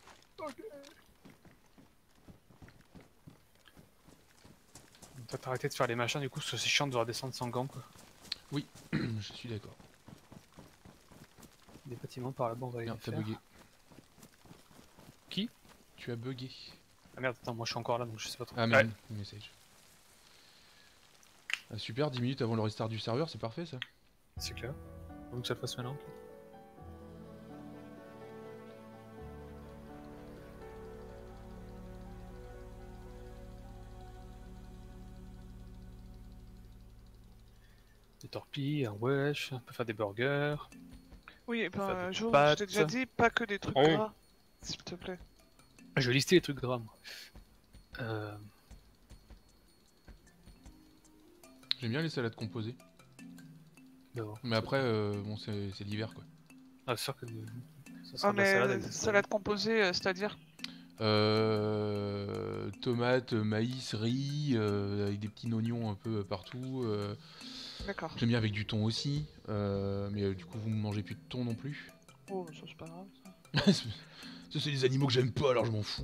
Toi t'as arrêté de faire les machins, du coup c'est chiant de devoir descendre sans gants quoi. Je suis d'accord. Des bâtiments par là-bas on va aller Merde, les t'as faire. bugué. Qui? Tu as bugué. Ah merde, attends, moi je suis encore là donc je sais pas trop. Ah merde, le message. Ah, super, 10 minutes avant le restart du serveur, c'est parfait ça. C'est clair. Donc ça le fasse maintenant. Des torpilles, un wesh, on peut faire des burgers. Oui, et Faire ben, des Jo, je pâtes. t'ai déjà dit, pas que des trucs Ah oui. gras, s'il te plaît. Je vais lister les trucs gras moi. J'aime bien les salades composées. D'abord. Mais après, bon, c'est l'hiver quoi. Ah, c'est sûr que ça sera Ah, de la mais salade avec des salade composée, c'est-à-dire? Tomates, maïs, riz, avec des petits oignons un peu partout. D'accord. J'aime bien avec du thon aussi. Mais du coup, vous ne mangez plus de thon non plus. Oh, ça c'est pas grave, ça. Ça, c'est des animaux que j'aime pas, alors je m'en fous.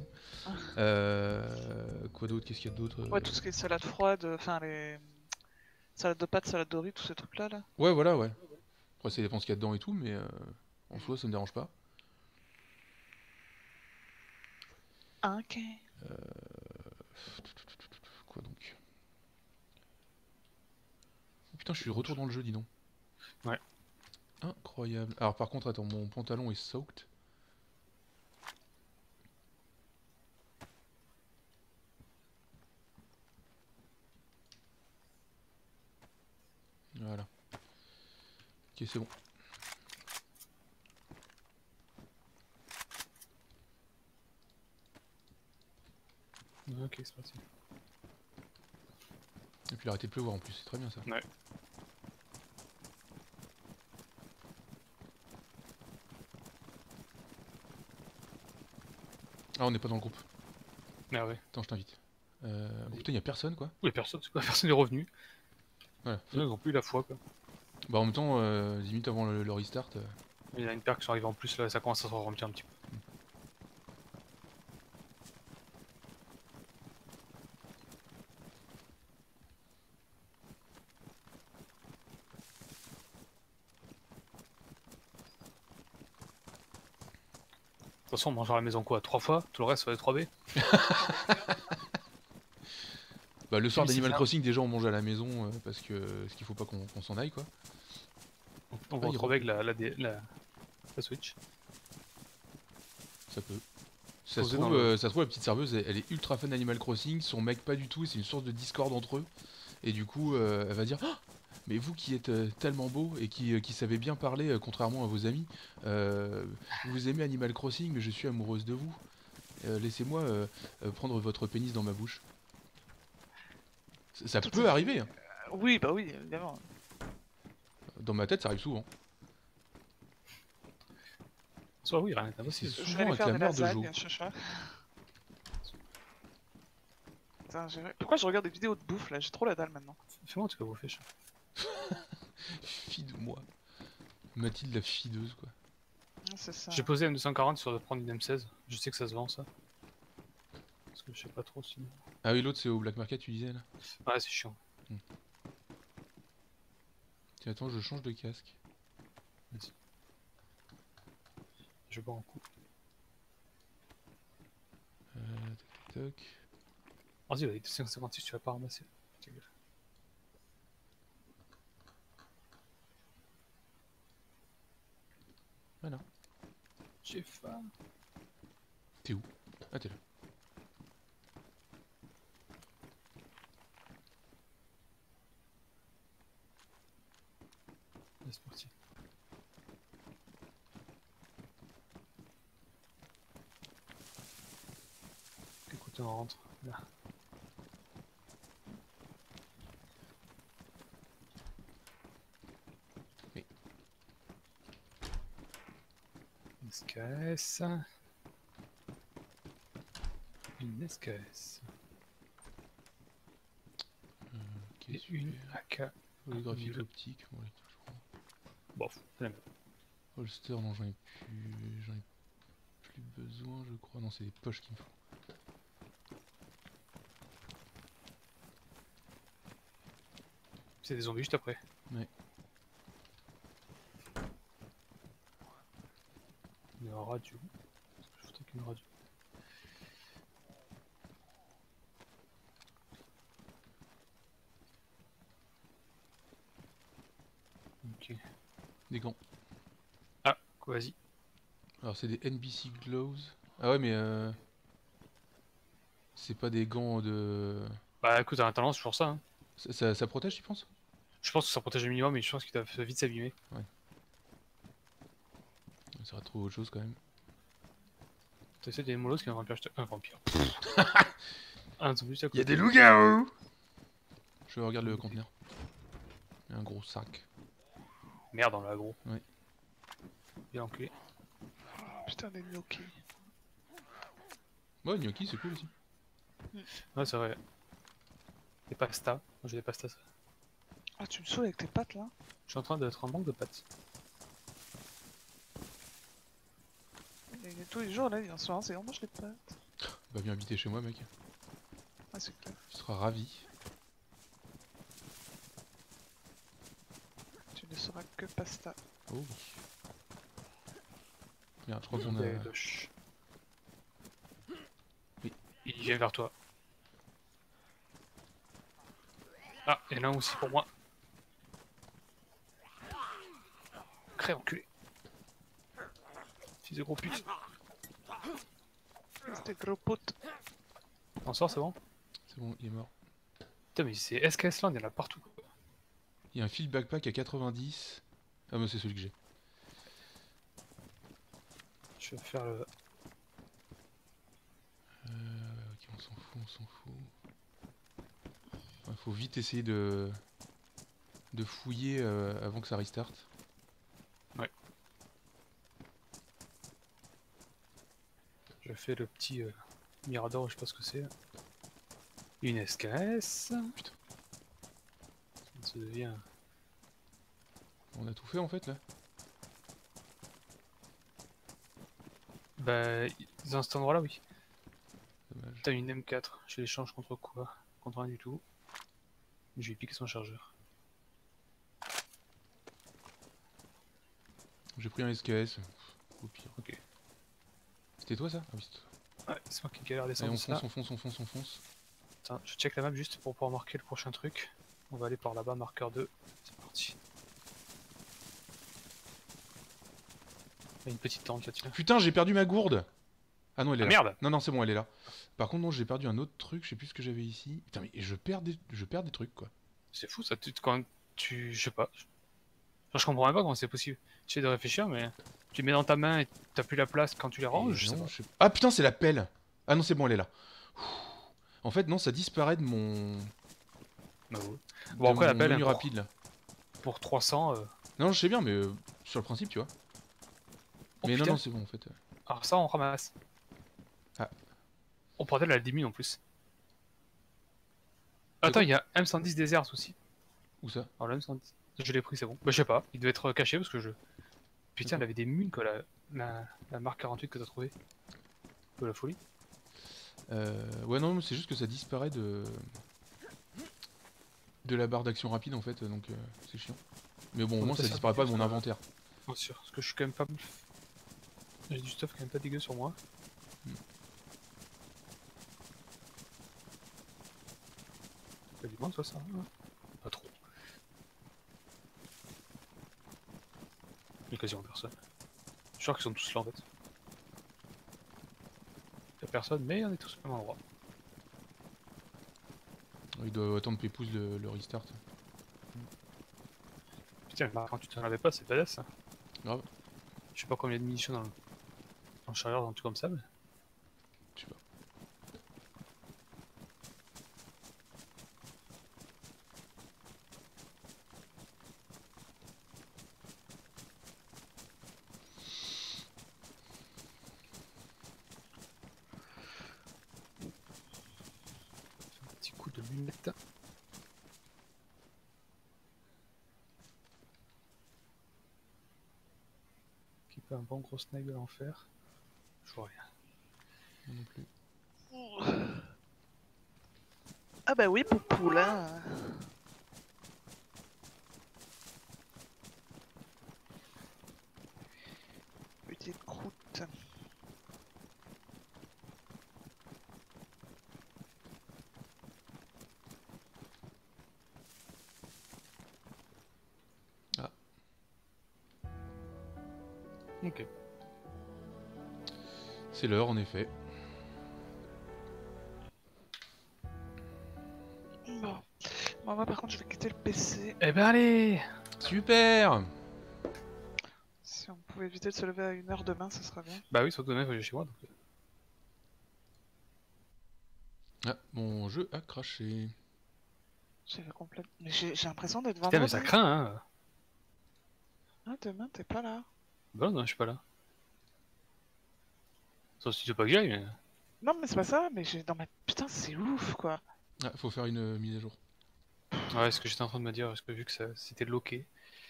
Quoi d'autre? Qu'est-ce qu'il y a d'autre? Ouais, tout ce qui est salade froide, enfin les... Salade de pâtes, salade de riz, tous ces trucs-là, là. Ouais, voilà, ouais. Après, ça dépend ce qu'il y a dedans et tout, mais en soi, ça me dérange pas. Ah, ok. Quoi donc? Oh, putain, je suis de retour dans le jeu, dis donc. Ouais. Incroyable. Alors, par contre, attends, mon pantalon est soaked. Voilà. Ok, c'est bon. Ok, c'est parti. Et puis il a arrêté de pleuvoir en plus, c'est très bien ça. Ouais. Ah, on n'est pas dans le groupe. Ah ouais. Attends, je t'invite. Oh, putain, y a personne quoi. Oui, personne, c'est quoi, personne n'est revenu. Voilà. Ils ont plus eu la foi quoi. Bah, en même temps, 10 minutes avant le restart. Il y en a une paire qui sont arrivées en plus là, ça commence à se remplir un petit peu. De toute façon, on mangera à la maison quoi? 3 fois? Tout le reste, ça va être 3B? Bah, le soir mais c'est d'Animal ça. Crossing, déjà on mange à la maison parce qu'il faut pas qu'on s'en aille quoi. On va Ah, il retrouver avec la Switch. Ça peut. Posé dans le. Ça se trouve, la petite serveuse elle est ultra fan d'Animal Crossing, son mec pas du tout, et c'est une source de discorde entre eux. Et du coup, elle va dire ah, mais vous qui êtes tellement beau et qui savez bien parler, contrairement à vos amis, vous aimez Animal Crossing, mais je suis amoureuse de vous. Laissez-moi prendre votre pénis dans ma bouche. Ça Tout peut est arriver, hein. Oui, bah oui, évidemment. Dans ma tête, ça arrive souvent. Soit oui, rien n'est Et c'est impossible. Je vais souvent aller avec faire la des mère de Jo. lasagnes, chacha. Putain, pourquoi je regarde des vidéos de bouffe là? J'ai trop la dalle maintenant. Fais-moi tu vas bouffer, chat. Fille de moi. Mathilde la fideuse, quoi. C'est ça. J'ai posé M240 sur de prendre une M16. Je sais que ça se vend ça. Parce que je sais pas trop sinon. Ah oui, l'autre c'est au Black Market, tu disais là. Ouais, c'est chiant. Tiens, attends, je change de casque. Vas-y. Je bois un coup. Tac, tac. Vas-y, avec 256, tu vas pas ramasser. Ta gueule. Voilà. J'ai faim. T'es où? Ah, t'es là. Allez, c'est parti. Écoute, on rentre. Là. Oui. SKS. Une SKS. Ok, Et super. une AK. Holographie Nul. optique. Bon, allez, je prends. Bon, c'est la même. Holster, non, j'en ai plus besoin, je crois. Non, c'est des poches qu'il me faut. C'est des zombies juste après. Ouais. Une radio. Je foutais qu'une radio. Ok. Des gants. Ah, quoi, vas-y. Alors, c'est des NBC Gloves. Ah ouais, mais c'est pas des gants de. Bah écoute, à tendance, c'est toujours ça. Hein. Ça protège, tu penses? Je pense que ça protège le minimum, mais je pense qu'il doit vite s'abîmer. Ça va trouver autre chose quand même. T'as essayé des molosses qui est un vampire. Un vampire. Un zombie juste à côté. Y'a des loups-garous! Je regarde le conteneur. Il y a un gros sac. Merde, on l'a gros. Ouais. Bien enculé. Putain, des gnocchis. Ouais, gnocchi, c'est cool aussi. Ouais, c'est vrai. Des pastas. Moi j'ai des pastas. Ça. Ah, tu me saoules avec tes pattes là? Je suis en train d'être en manque de pâtes. Et tous les jours là, en ce moment, c'est on mange les pâtes. Bah, viens habiter chez moi, mec. Ah, c'est clair. Tu seras ravi. Tu ne seras que pasta. Oh oui. Merde, je crois qu'on Des a. doches. Oui. Il vient vers toi. Ah, il y en a un aussi pour moi. Crève, enculé. Fils de gros pute. C'était gros potes. On sort, c'est bon? C'est bon, il est mort. Putain, mais c'est SKS Land, il y en a partout. Il y a un fil backpack à 90. Ah, bah, c'est celui que j'ai. Je vais faire le. Ok, on s'en fout, on s'en fout. Ouais, faut vite essayer de fouiller avant que ça restart. Ouais. Je fais le petit Mirador, je sais pas ce que c'est. Une SKS. Putain. Ça devient. On a tout fait en fait là. Bah, dans cet endroit là, oui. Dommage. T'as une M4, je l'échange contre quoi? Contre rien du tout. Je vais piquer son chargeur. J'ai pris un SKS. Au pire. Ok. C'était toi ça? Ah oui, c'était toi. Ouais, c'est moi qui galère à Allez, descendre on ça. fonce, on fonce, on fonce, on fonce. Attends, je check la map juste pour pouvoir marquer le prochain truc. On va aller par là-bas, marqueur 2. C'est parti. Il y a une petite tente là, tiens. Putain, j'ai perdu ma gourde. Ah non, elle est Ah, là. merde. Non, non, c'est bon, elle est là. Par contre, non, j'ai perdu un autre truc, je sais plus ce que j'avais ici. Putain, mais je perds des trucs, quoi. C'est fou ça, quand tu... Je sais pas. Enfin, je comprends même pas comment c'est possible. J'essaie de réfléchir, mais tu les mets dans ta main et t'as plus la place quand tu les ranges, Et je sais non, pas. je sais- Ah putain, c'est la pelle. Ah non, c'est bon, elle est là. En fait, non, ça disparaît de mon, Bah, ouais. de Bon, après, mon la pelle, menu hein, rapide, là. pour 300... Non, je sais bien, mais sur le principe, tu vois. Oh, Mais non, putain. non, c'est bon, en fait. Alors ça, on ramasse. Ah. On portait la 10 000 en plus. Attends, il y a M110 Desert aussi. Où ça? Alors le M110, je l'ai pris, c'est bon. Bah, je sais pas, il devait être caché parce que je... Putain, elle avait des mules, quoi, la marque 48 que t'as trouvé. De la folie. Ouais, non, c'est juste que ça disparaît de la barre d'action rapide, en fait, donc c'est chiant. Mais bon, au On moins, peut ça faire disparaît pas de mon ça. inventaire. Bien sûr, parce que je suis quand même pas... J'ai du stuff quand même pas dégueu sur moi. T'as du monde, toi, ça hein? Pas trop. Il y a quasiment personne. Je suis sûr qu'ils sont tous là, en fait. Y'a personne, mais on est tous au même endroit. Il doit attendre Pépouze le restart. Putain, mais quand tu t'en avais pas, c'est badass, ça. Grave. Je sais pas combien de munitions dans le chargeur, dans un truc comme ça, mais... Je sais pas. Un petit coup de lunette. Qui peut un bon gros sniper en faire. Je vois rien. Moi non plus. Ah bah oui, Poupou, là. Petite croûte. Ok. C'est l'heure, en effet. Bon. Bon, moi par contre, je vais quitter le PC. Eh ben allez! Super! Si on pouvait éviter de se lever à 1h demain, ça serait bien. Bah oui, surtout demain, il faut que j'aille chez moi, donc... Ah, mon jeu a craché. J'avais complètement... Mais j'ai l'impression d'être Putain, mais vendredi. ça craint, hein! Ah, demain, t'es pas là. Bah non, je suis pas là. Sauf si tu veux pas que j'aille, mais... Non, mais c'est pas ça, mais j'ai dans ma... Putain, c'est ouf, quoi. Ah, faut faire une mise à jour. Ouais, ce que j'étais en train de me dire, parce que vu que c'était loqué...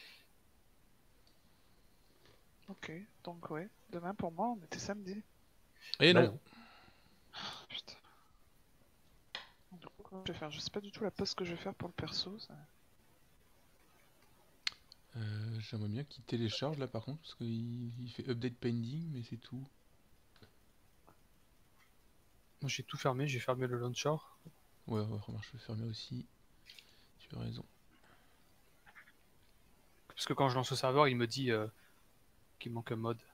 Ok, donc ouais. Demain, pour moi, on était samedi. Et Bah non. Putain. Du coup, comment je vais faire? Je sais pas du tout la pause que je vais faire pour le perso. Ça... J'aimerais bien qu'il télécharge là par contre, parce qu'il fait update pending, mais c'est tout. Moi j'ai tout fermé, j'ai fermé le launcher. Ouais, remarque, je vais fermer aussi. Tu as raison. Parce que quand je lance le serveur, il me dit qu'il manque un mode.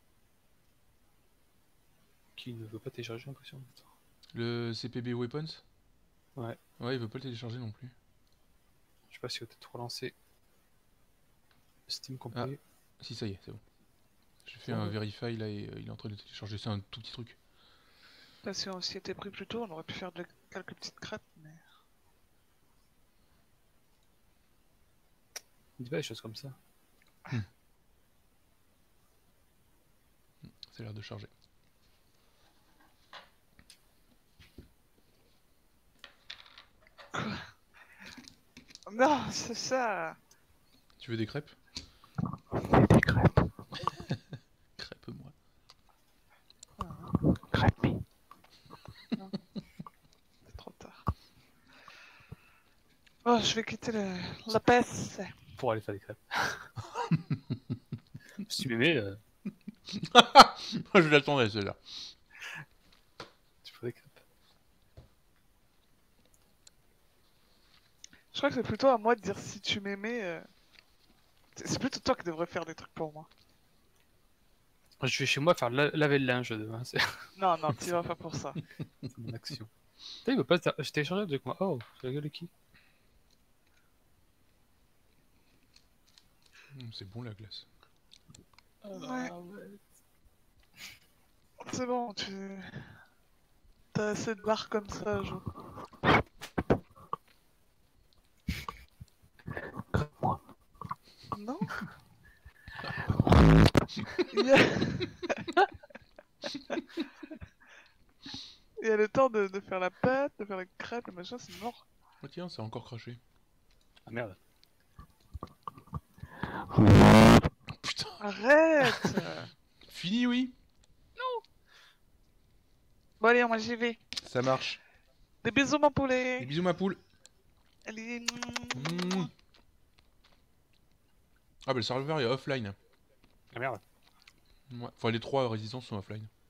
Qui ne veut pas télécharger, j'ai l'impression. Le CPB Weapons? Ouais. Ouais, il veut pas le télécharger non plus. Je sais pas si on va peut-être relancer Steam complet. Si, ça y est, c'est bon. J'ai fait un verify là et il est en train de le télécharger. C'est un tout petit truc. Là, si on s'y était pris plus tôt, on aurait pu faire quelques petites crêpes, mais... Il dit pas des choses comme ça. Ça a l'air de charger. Non, c'est ça. Tu veux des crêpes? Des crêpes. Crêpe-moi. Crêpes. Non. C'est trop tard. Oh, je vais quitter la PC. Pour aller faire des crêpes. Si tu m'aimais, Je l'attendais celle-là. tu ferais des crêpes. Je crois que c'est plutôt à moi de dire si tu m'aimais. C'est plutôt toi qui devrais faire des trucs pour moi. Je vais chez moi faire laver le linge demain, c'est Non, non, tu vas pas pour ça. mon action. Putain, il veut pas je t'ai échangé avec moi. Oh, c'est la gueule de qui? C'est bon la glace. Ouais. C'est bon, tu. T'as assez de barres comme ça, Jo. Non. Il y a... Il y a le temps de faire la pâte, de faire la crêpe, le machin, c'est mort. Oh tiens, c'est encore craché. Ah merde. Putain. Arrête. Fini, oui. Bon allez, moi j'y vais. Ça marche. Des bisous mon Des poulet. bisous ma poule. Allez. Mmh. Ah bah le serveur est offline. Ah merde. Ouais. Enfin les 3 résidences sont offline.